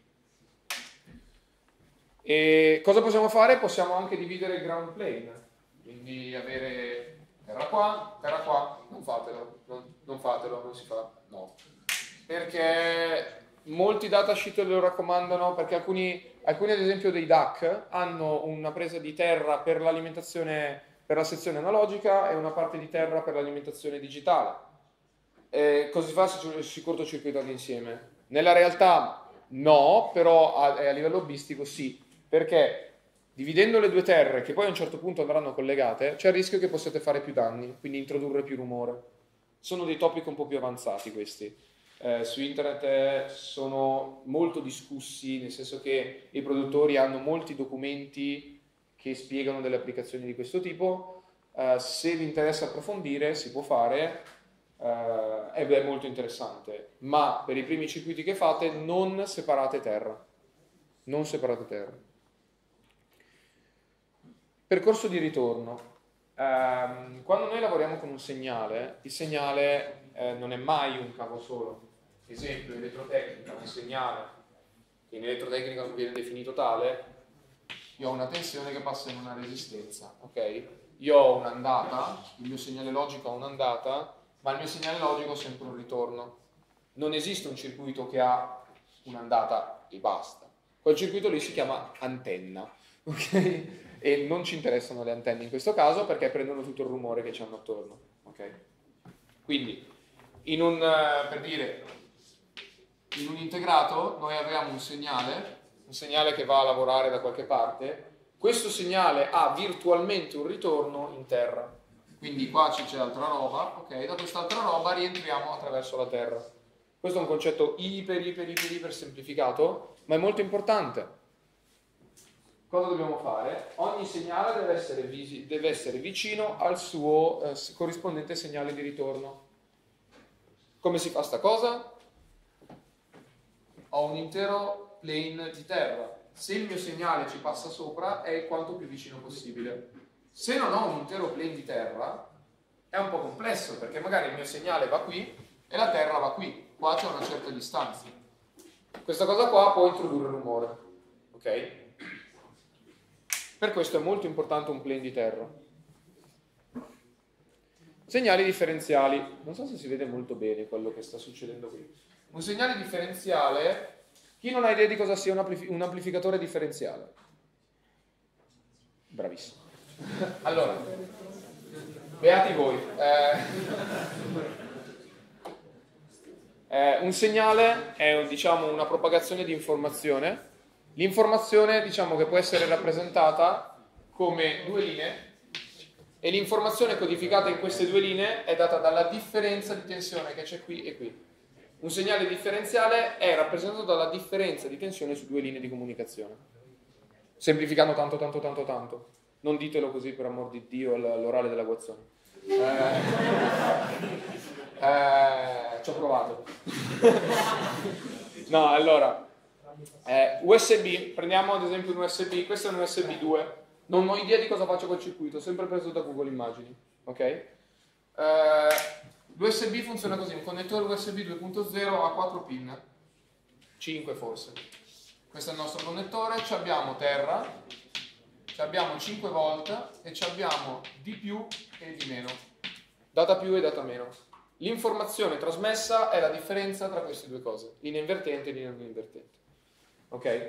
E cosa possiamo fare? Possiamo anche dividere il ground plane, quindi avere terra qua, terra qua, non fatelo, non, non fatelo, non si fa, no. Perché molti datasheet lo raccomandano, perché alcuni... Alcuni ad esempio dei D A C hanno una presa di terra per l'alimentazione, per la sezione analogica e una parte di terra per l'alimentazione digitale. E così fa si, si cortocircuitano insieme. Nella realtà no, però a, a livello hobbistico sì, perché dividendo le due terre, che poi a un certo punto andranno collegate, c'è il rischio che possiate fare più danni, quindi introdurre più rumore. Sono dei topic un po' più avanzati questi. Eh, su internet eh, sono molto discussi, nel senso che i produttori hanno molti documenti che spiegano delle applicazioni di questo tipo. Eh, se vi interessa approfondire si può fare, eh, ed è molto interessante, ma per i primi circuiti che fate non separate terra, non separate terra. Percorso di ritorno. Eh, quando noi lavoriamo con un segnale, il segnale eh, non è mai un cavo solo. Esempio, elettrotecnica, un segnale che in elettrotecnica non viene definito tale, io ho una tensione che passa in una resistenza, ok? Io ho un'andata, il mio segnale logico ha un'andata, ma il mio segnale logico ha sempre un ritorno. Non esiste un circuito che ha un'andata e basta. Quel circuito lì si chiama antenna, ok? E non ci interessano le antenne in questo caso perché prendono tutto il rumore che ci hanno attorno, ok? Quindi, in un, per dire, in un integrato noi abbiamo un segnale, un segnale che va a lavorare da qualche parte. Questo segnale ha virtualmente un ritorno in terra. Quindi qua c'è altra roba, ok? Da quest'altra roba rientriamo attraverso la terra. Questo è un concetto iper, iper, iper, iper semplificato, ma è molto importante. Cosa dobbiamo fare? Ogni segnale deve essere, visi- deve essere vicino al suo eh, corrispondente segnale di ritorno. Come si fa sta cosa? Ho un intero plane di terra. Se il mio segnale ci passa sopra è quanto più vicino possibile. Se non ho un intero plane di terra è un po' complesso perché magari il mio segnale va qui e la terra va qui. Qua c'è una certa distanza. Questa cosa qua può introdurre rumore, ok? Per questo è molto importante un plane di terra. Segnali differenziali. Non so se si vede molto bene quello che sta succedendo qui. Un segnale differenziale, chi non ha idea di cosa sia un, amplif- un amplificatore differenziale? Bravissimo. Allora, beati voi. Eh, eh, un segnale è, diciamo, una propagazione di informazione. L'informazione, diciamo, che può essere rappresentata come due linee e l'informazione codificata in queste due linee è data dalla differenza di tensione che c'è qui e qui. Un segnale differenziale è rappresentato dalla differenza di tensione su due linee di comunicazione. Semplificando tanto, tanto, tanto, tanto. Non ditelo così, per amor di Dio, all'orale della Guazzoni. Eh, eh, ci ho provato. No, allora, eh, U S B, prendiamo ad esempio un U S B, questo è un U S B due. Non ho idea di cosa faccio col circuito, sempre preso da Google Immagini. Ok? Eh, L'U S B funziona così, un connettore U S B due punto zero ha quattro pin, cinque forse. Questo è il nostro connettore, ci abbiamo terra, ci abbiamo cinque volt e ci abbiamo di più e di meno, data più e data meno. L'informazione trasmessa è la differenza tra queste due cose, linea invertente e linea non invertente. Ok?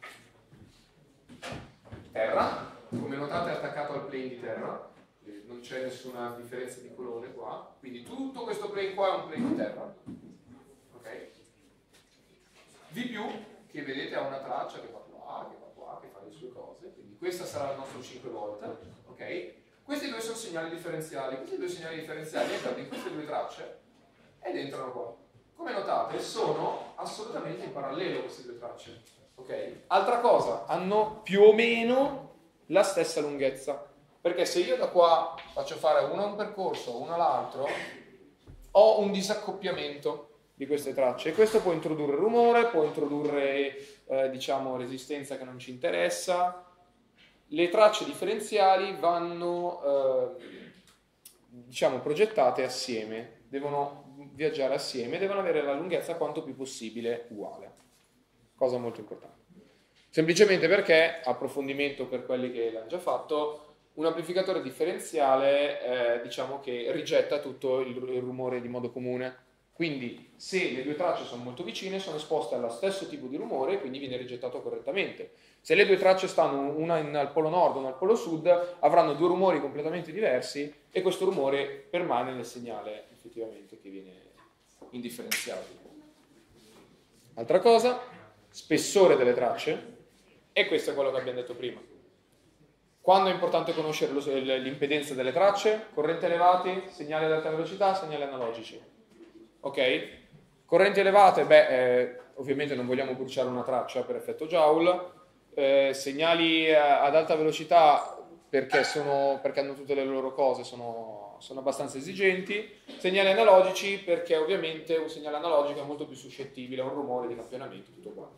Terra, come notate è attaccato al plane di terra, non c'è nessuna differenza di colore qua, quindi tutto questo plane qua è un plane di terra, ok? V più, che vedete ha una traccia che va qua, che va qua, che fa le sue cose, quindi questa sarà il nostro cinque volt, ok? Questi due sono segnali differenziali, questi due segnali differenziali entrano in queste due tracce ed entrano qua. Come notate sono assolutamente in parallelo queste due tracce, ok? Altra cosa, hanno più o meno la stessa lunghezza. Perché se io da qua faccio fare uno un percorso, uno l'altro, ho un disaccoppiamento di queste tracce e questo può introdurre rumore, può introdurre eh, diciamo resistenza che non ci interessa. Le tracce differenziali vanno eh, diciamo progettate assieme, devono viaggiare assieme, devono avere la lunghezza quanto più possibile uguale. Cosa molto importante. Semplicemente perché, approfondimento per quelli che l'hanno già fatto, un amplificatore differenziale eh, diciamo che rigetta tutto il, il rumore di modo comune. Quindi se le due tracce sono molto vicine sono esposte allo stesso tipo di rumore e quindi viene rigettato correttamente. Se le due tracce stanno una in, al polo nord o una al polo sud avranno due rumori completamente diversi e questo rumore permane nel segnale effettivamente che viene indifferenziato. Altra cosa, spessore delle tracce, e questo è quello che abbiamo detto prima. Quando è importante conoscere l'impedenza delle tracce? Correnti elevati, segnali ad alta velocità, segnali analogici. Ok? Correnti elevate, beh, eh, ovviamente non vogliamo bruciare una traccia per effetto Joule. Eh, segnali ad alta velocità perché, sono, perché hanno tutte le loro cose, sono, sono abbastanza esigenti. Segnali analogici perché ovviamente un segnale analogico è molto più suscettibile a un rumore di campionamento, tutto qua.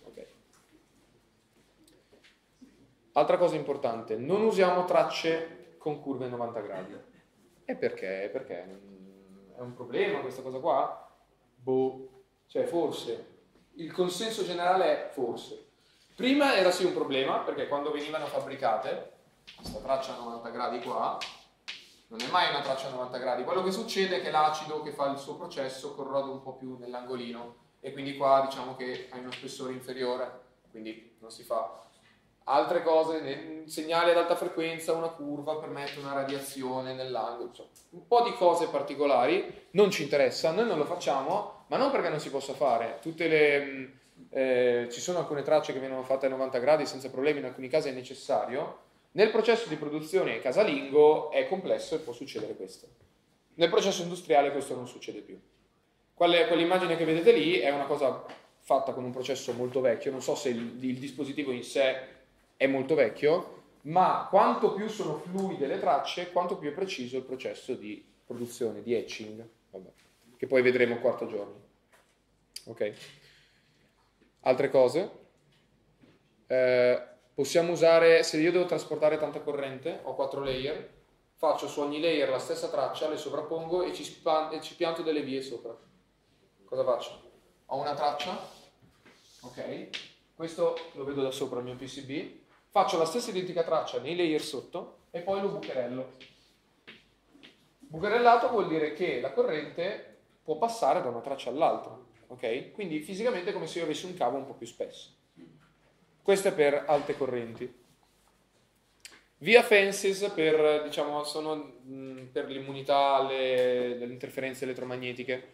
Altra cosa importante, non usiamo tracce con curve novanta gradi. E perché? Perché è un problema questa cosa qua? Boh, cioè forse il consenso generale è forse. Prima era sì un problema, perché quando venivano fabbricate, questa traccia a novanta gradi qua, non è mai una traccia a novanta gradi, quello che succede è che l'acido che fa il suo processo corrode un po' più nell'angolino e quindi qua diciamo che hai uno spessore inferiore, quindi non si fa. Altre cose, segnali ad alta frequenza, una curva permette una radiazione nell'angolo, insomma, un po' di cose particolari, non ci interessa, noi non lo facciamo, ma non perché non si possa fare. Tutte le, eh, ci sono alcune tracce che vengono fatte a novanta gradi senza problemi, in alcuni casi è necessario. Nel processo di produzione casalingo è complesso e può succedere questo. Nel processo industriale questo non succede più. Quelle, quell'immagine che vedete lì è una cosa fatta con un processo molto vecchio, non so se il, il dispositivo in sé è molto vecchio, ma quanto più sono fluide le tracce, quanto più è preciso il processo di produzione, di etching, vabbè, che poi vedremo il quarto giorno. Ok? Altre cose? Eh, possiamo usare, se io devo trasportare tanta corrente, ho quattro layer, faccio su ogni layer la stessa traccia, le sovrappongo e ci, span- e ci pianto delle vie sopra. Cosa faccio? Ho una traccia, ok? Questo lo vedo da sopra il mio P C B. Faccio la stessa identica traccia nei layer sotto e poi lo bucherello. Bucherellato vuol dire che la corrente può passare da una traccia all'altra, ok? Quindi fisicamente è come se io avessi un cavo un po' più spesso. Questo è per alte correnti. Via fences per, diciamo, sono mh, per l'immunità alle, alle interferenze elettromagnetiche.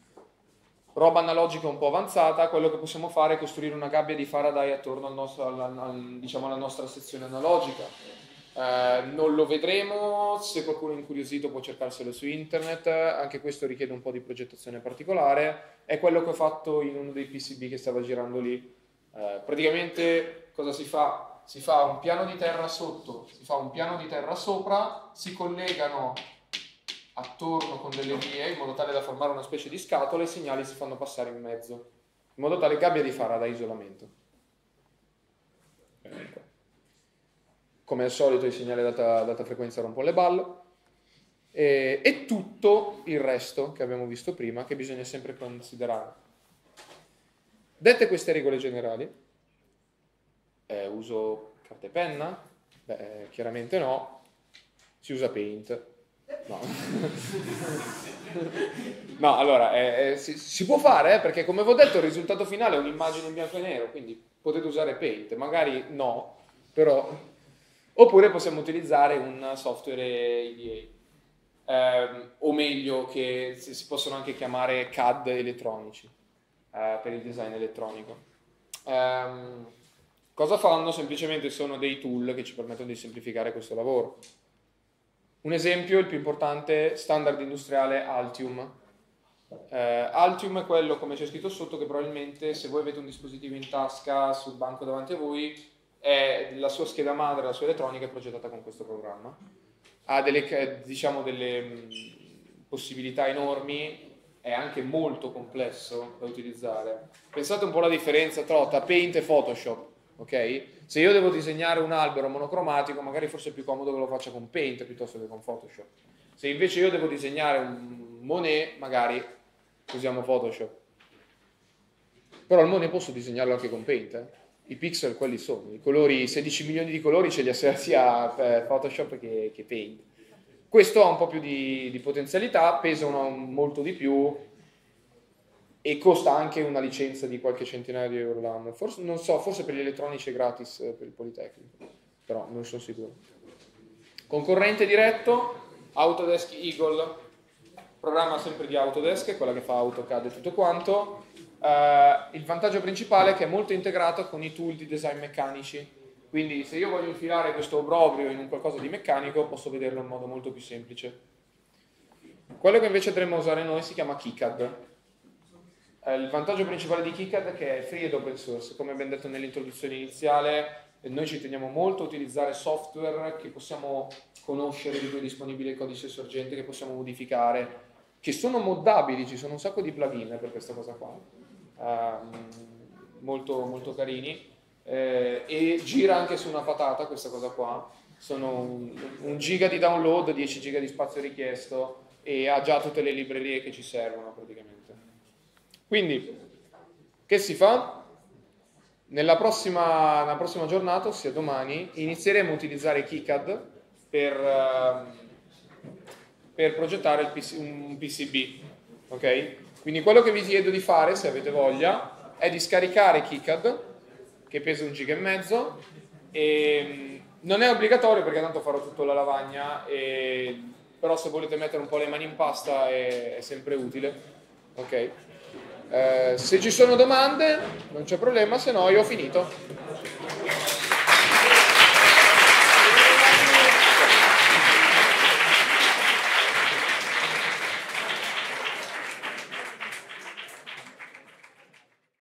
Roba analogica un po' avanzata, quello che possiamo fare è costruire una gabbia di Faraday attorno al nostro, al, al, diciamo, alla nostra sezione analogica. Eh, non lo vedremo, se qualcuno è incuriosito può cercarselo su internet, anche questo richiede un po' di progettazione particolare, è quello che ho fatto in uno dei P C B che stava girando lì. Eh, praticamente cosa si fa? Si fa un piano di terra sotto, si fa un piano di terra sopra, si collegano attorno con delle vie in modo tale da formare una specie di scatola e i segnali si fanno passare in mezzo, in modo tale gabbia di Faraday isolamento. Ecco. Come al solito i segnali ad alta, ad alta frequenza rompono le balle e, e tutto il resto che abbiamo visto prima che bisogna sempre considerare. Dette queste regole generali, eh, uso carta e penna? Beh, chiaramente no, si usa Paint. No, no allora eh, eh, si, si può fare eh, perché come vi ho detto il risultato finale è un'immagine in bianco e nero, quindi potete usare Paint, magari no, però oppure possiamo utilizzare un software E D A, eh, o meglio che si possono anche chiamare C A D elettronici eh, per il design elettronico. Eh, cosa fanno? Semplicemente sono dei tool che ci permettono di semplificare questo lavoro. Un esempio, il più importante, standard industriale Altium. Eh, Altium è quello, come c'è scritto sotto, che probabilmente se voi avete un dispositivo in tasca sul banco davanti a voi, è la sua scheda madre, la sua elettronica è progettata con questo programma. Ha delle, diciamo, delle mh, possibilità enormi, è anche molto complesso da utilizzare. Pensate un po' alla differenza tra Paint e Photoshop, ok? Se io devo disegnare un albero monocromatico, magari forse è più comodo che lo faccia con Paint piuttosto che con Photoshop. Se invece io devo disegnare un Monet, magari usiamo Photoshop. Però il Monet posso disegnarlo anche con Paint, eh? I pixel quelli sono, i colori, sedici milioni di colori ce li ha sia Photoshop che, che Paint. Questo ha un po' più di, di potenzialità, pesa una, molto di più e costa anche una licenza di qualche centinaio di euro l'anno. Forse, non so, forse per gli elettronici è gratis per il Politecnico, però non sono sicuro. Concorrente diretto, Autodesk Eagle, programma sempre di Autodesk, quella che fa AutoCAD e tutto quanto. Uh, il vantaggio principale è che è molto integrato con i tool di design meccanici, quindi se io voglio infilare questo obbrobrio in un qualcosa di meccanico posso vederlo in modo molto più semplice. Quello che invece andremo a usare noi si chiama KiCad. Uh, il vantaggio principale di KiCad è che è free ed open source, come abbiamo detto nell'introduzione iniziale. Noi ci teniamo molto a utilizzare software che possiamo conoscere, di cui è disponibile il codice sorgente, che possiamo modificare, che sono moddabili, ci sono un sacco di plugin per questa cosa qua, um, molto, molto carini, eh, e gira anche su una patata questa cosa qua, sono un, un giga di download, dieci giga di spazio richiesto e ha già tutte le librerie che ci servono praticamente. Quindi Che si fa? Nella prossima, nella prossima giornata, ossia domani, inizieremo a utilizzare KiCad per, uh, per progettare il P C, un P C B. Ok? Quindi quello che vi chiedo di fare, se avete voglia, è di scaricare KiCad, che pesa un giga e mezzo, e non è obbligatorio perché tanto farò tutto alla lavagna, e, però se volete mettere un po' le mani in pasta è, è sempre utile. Ok? Eh, se ci sono domande non c'è problema, se no io ho finito.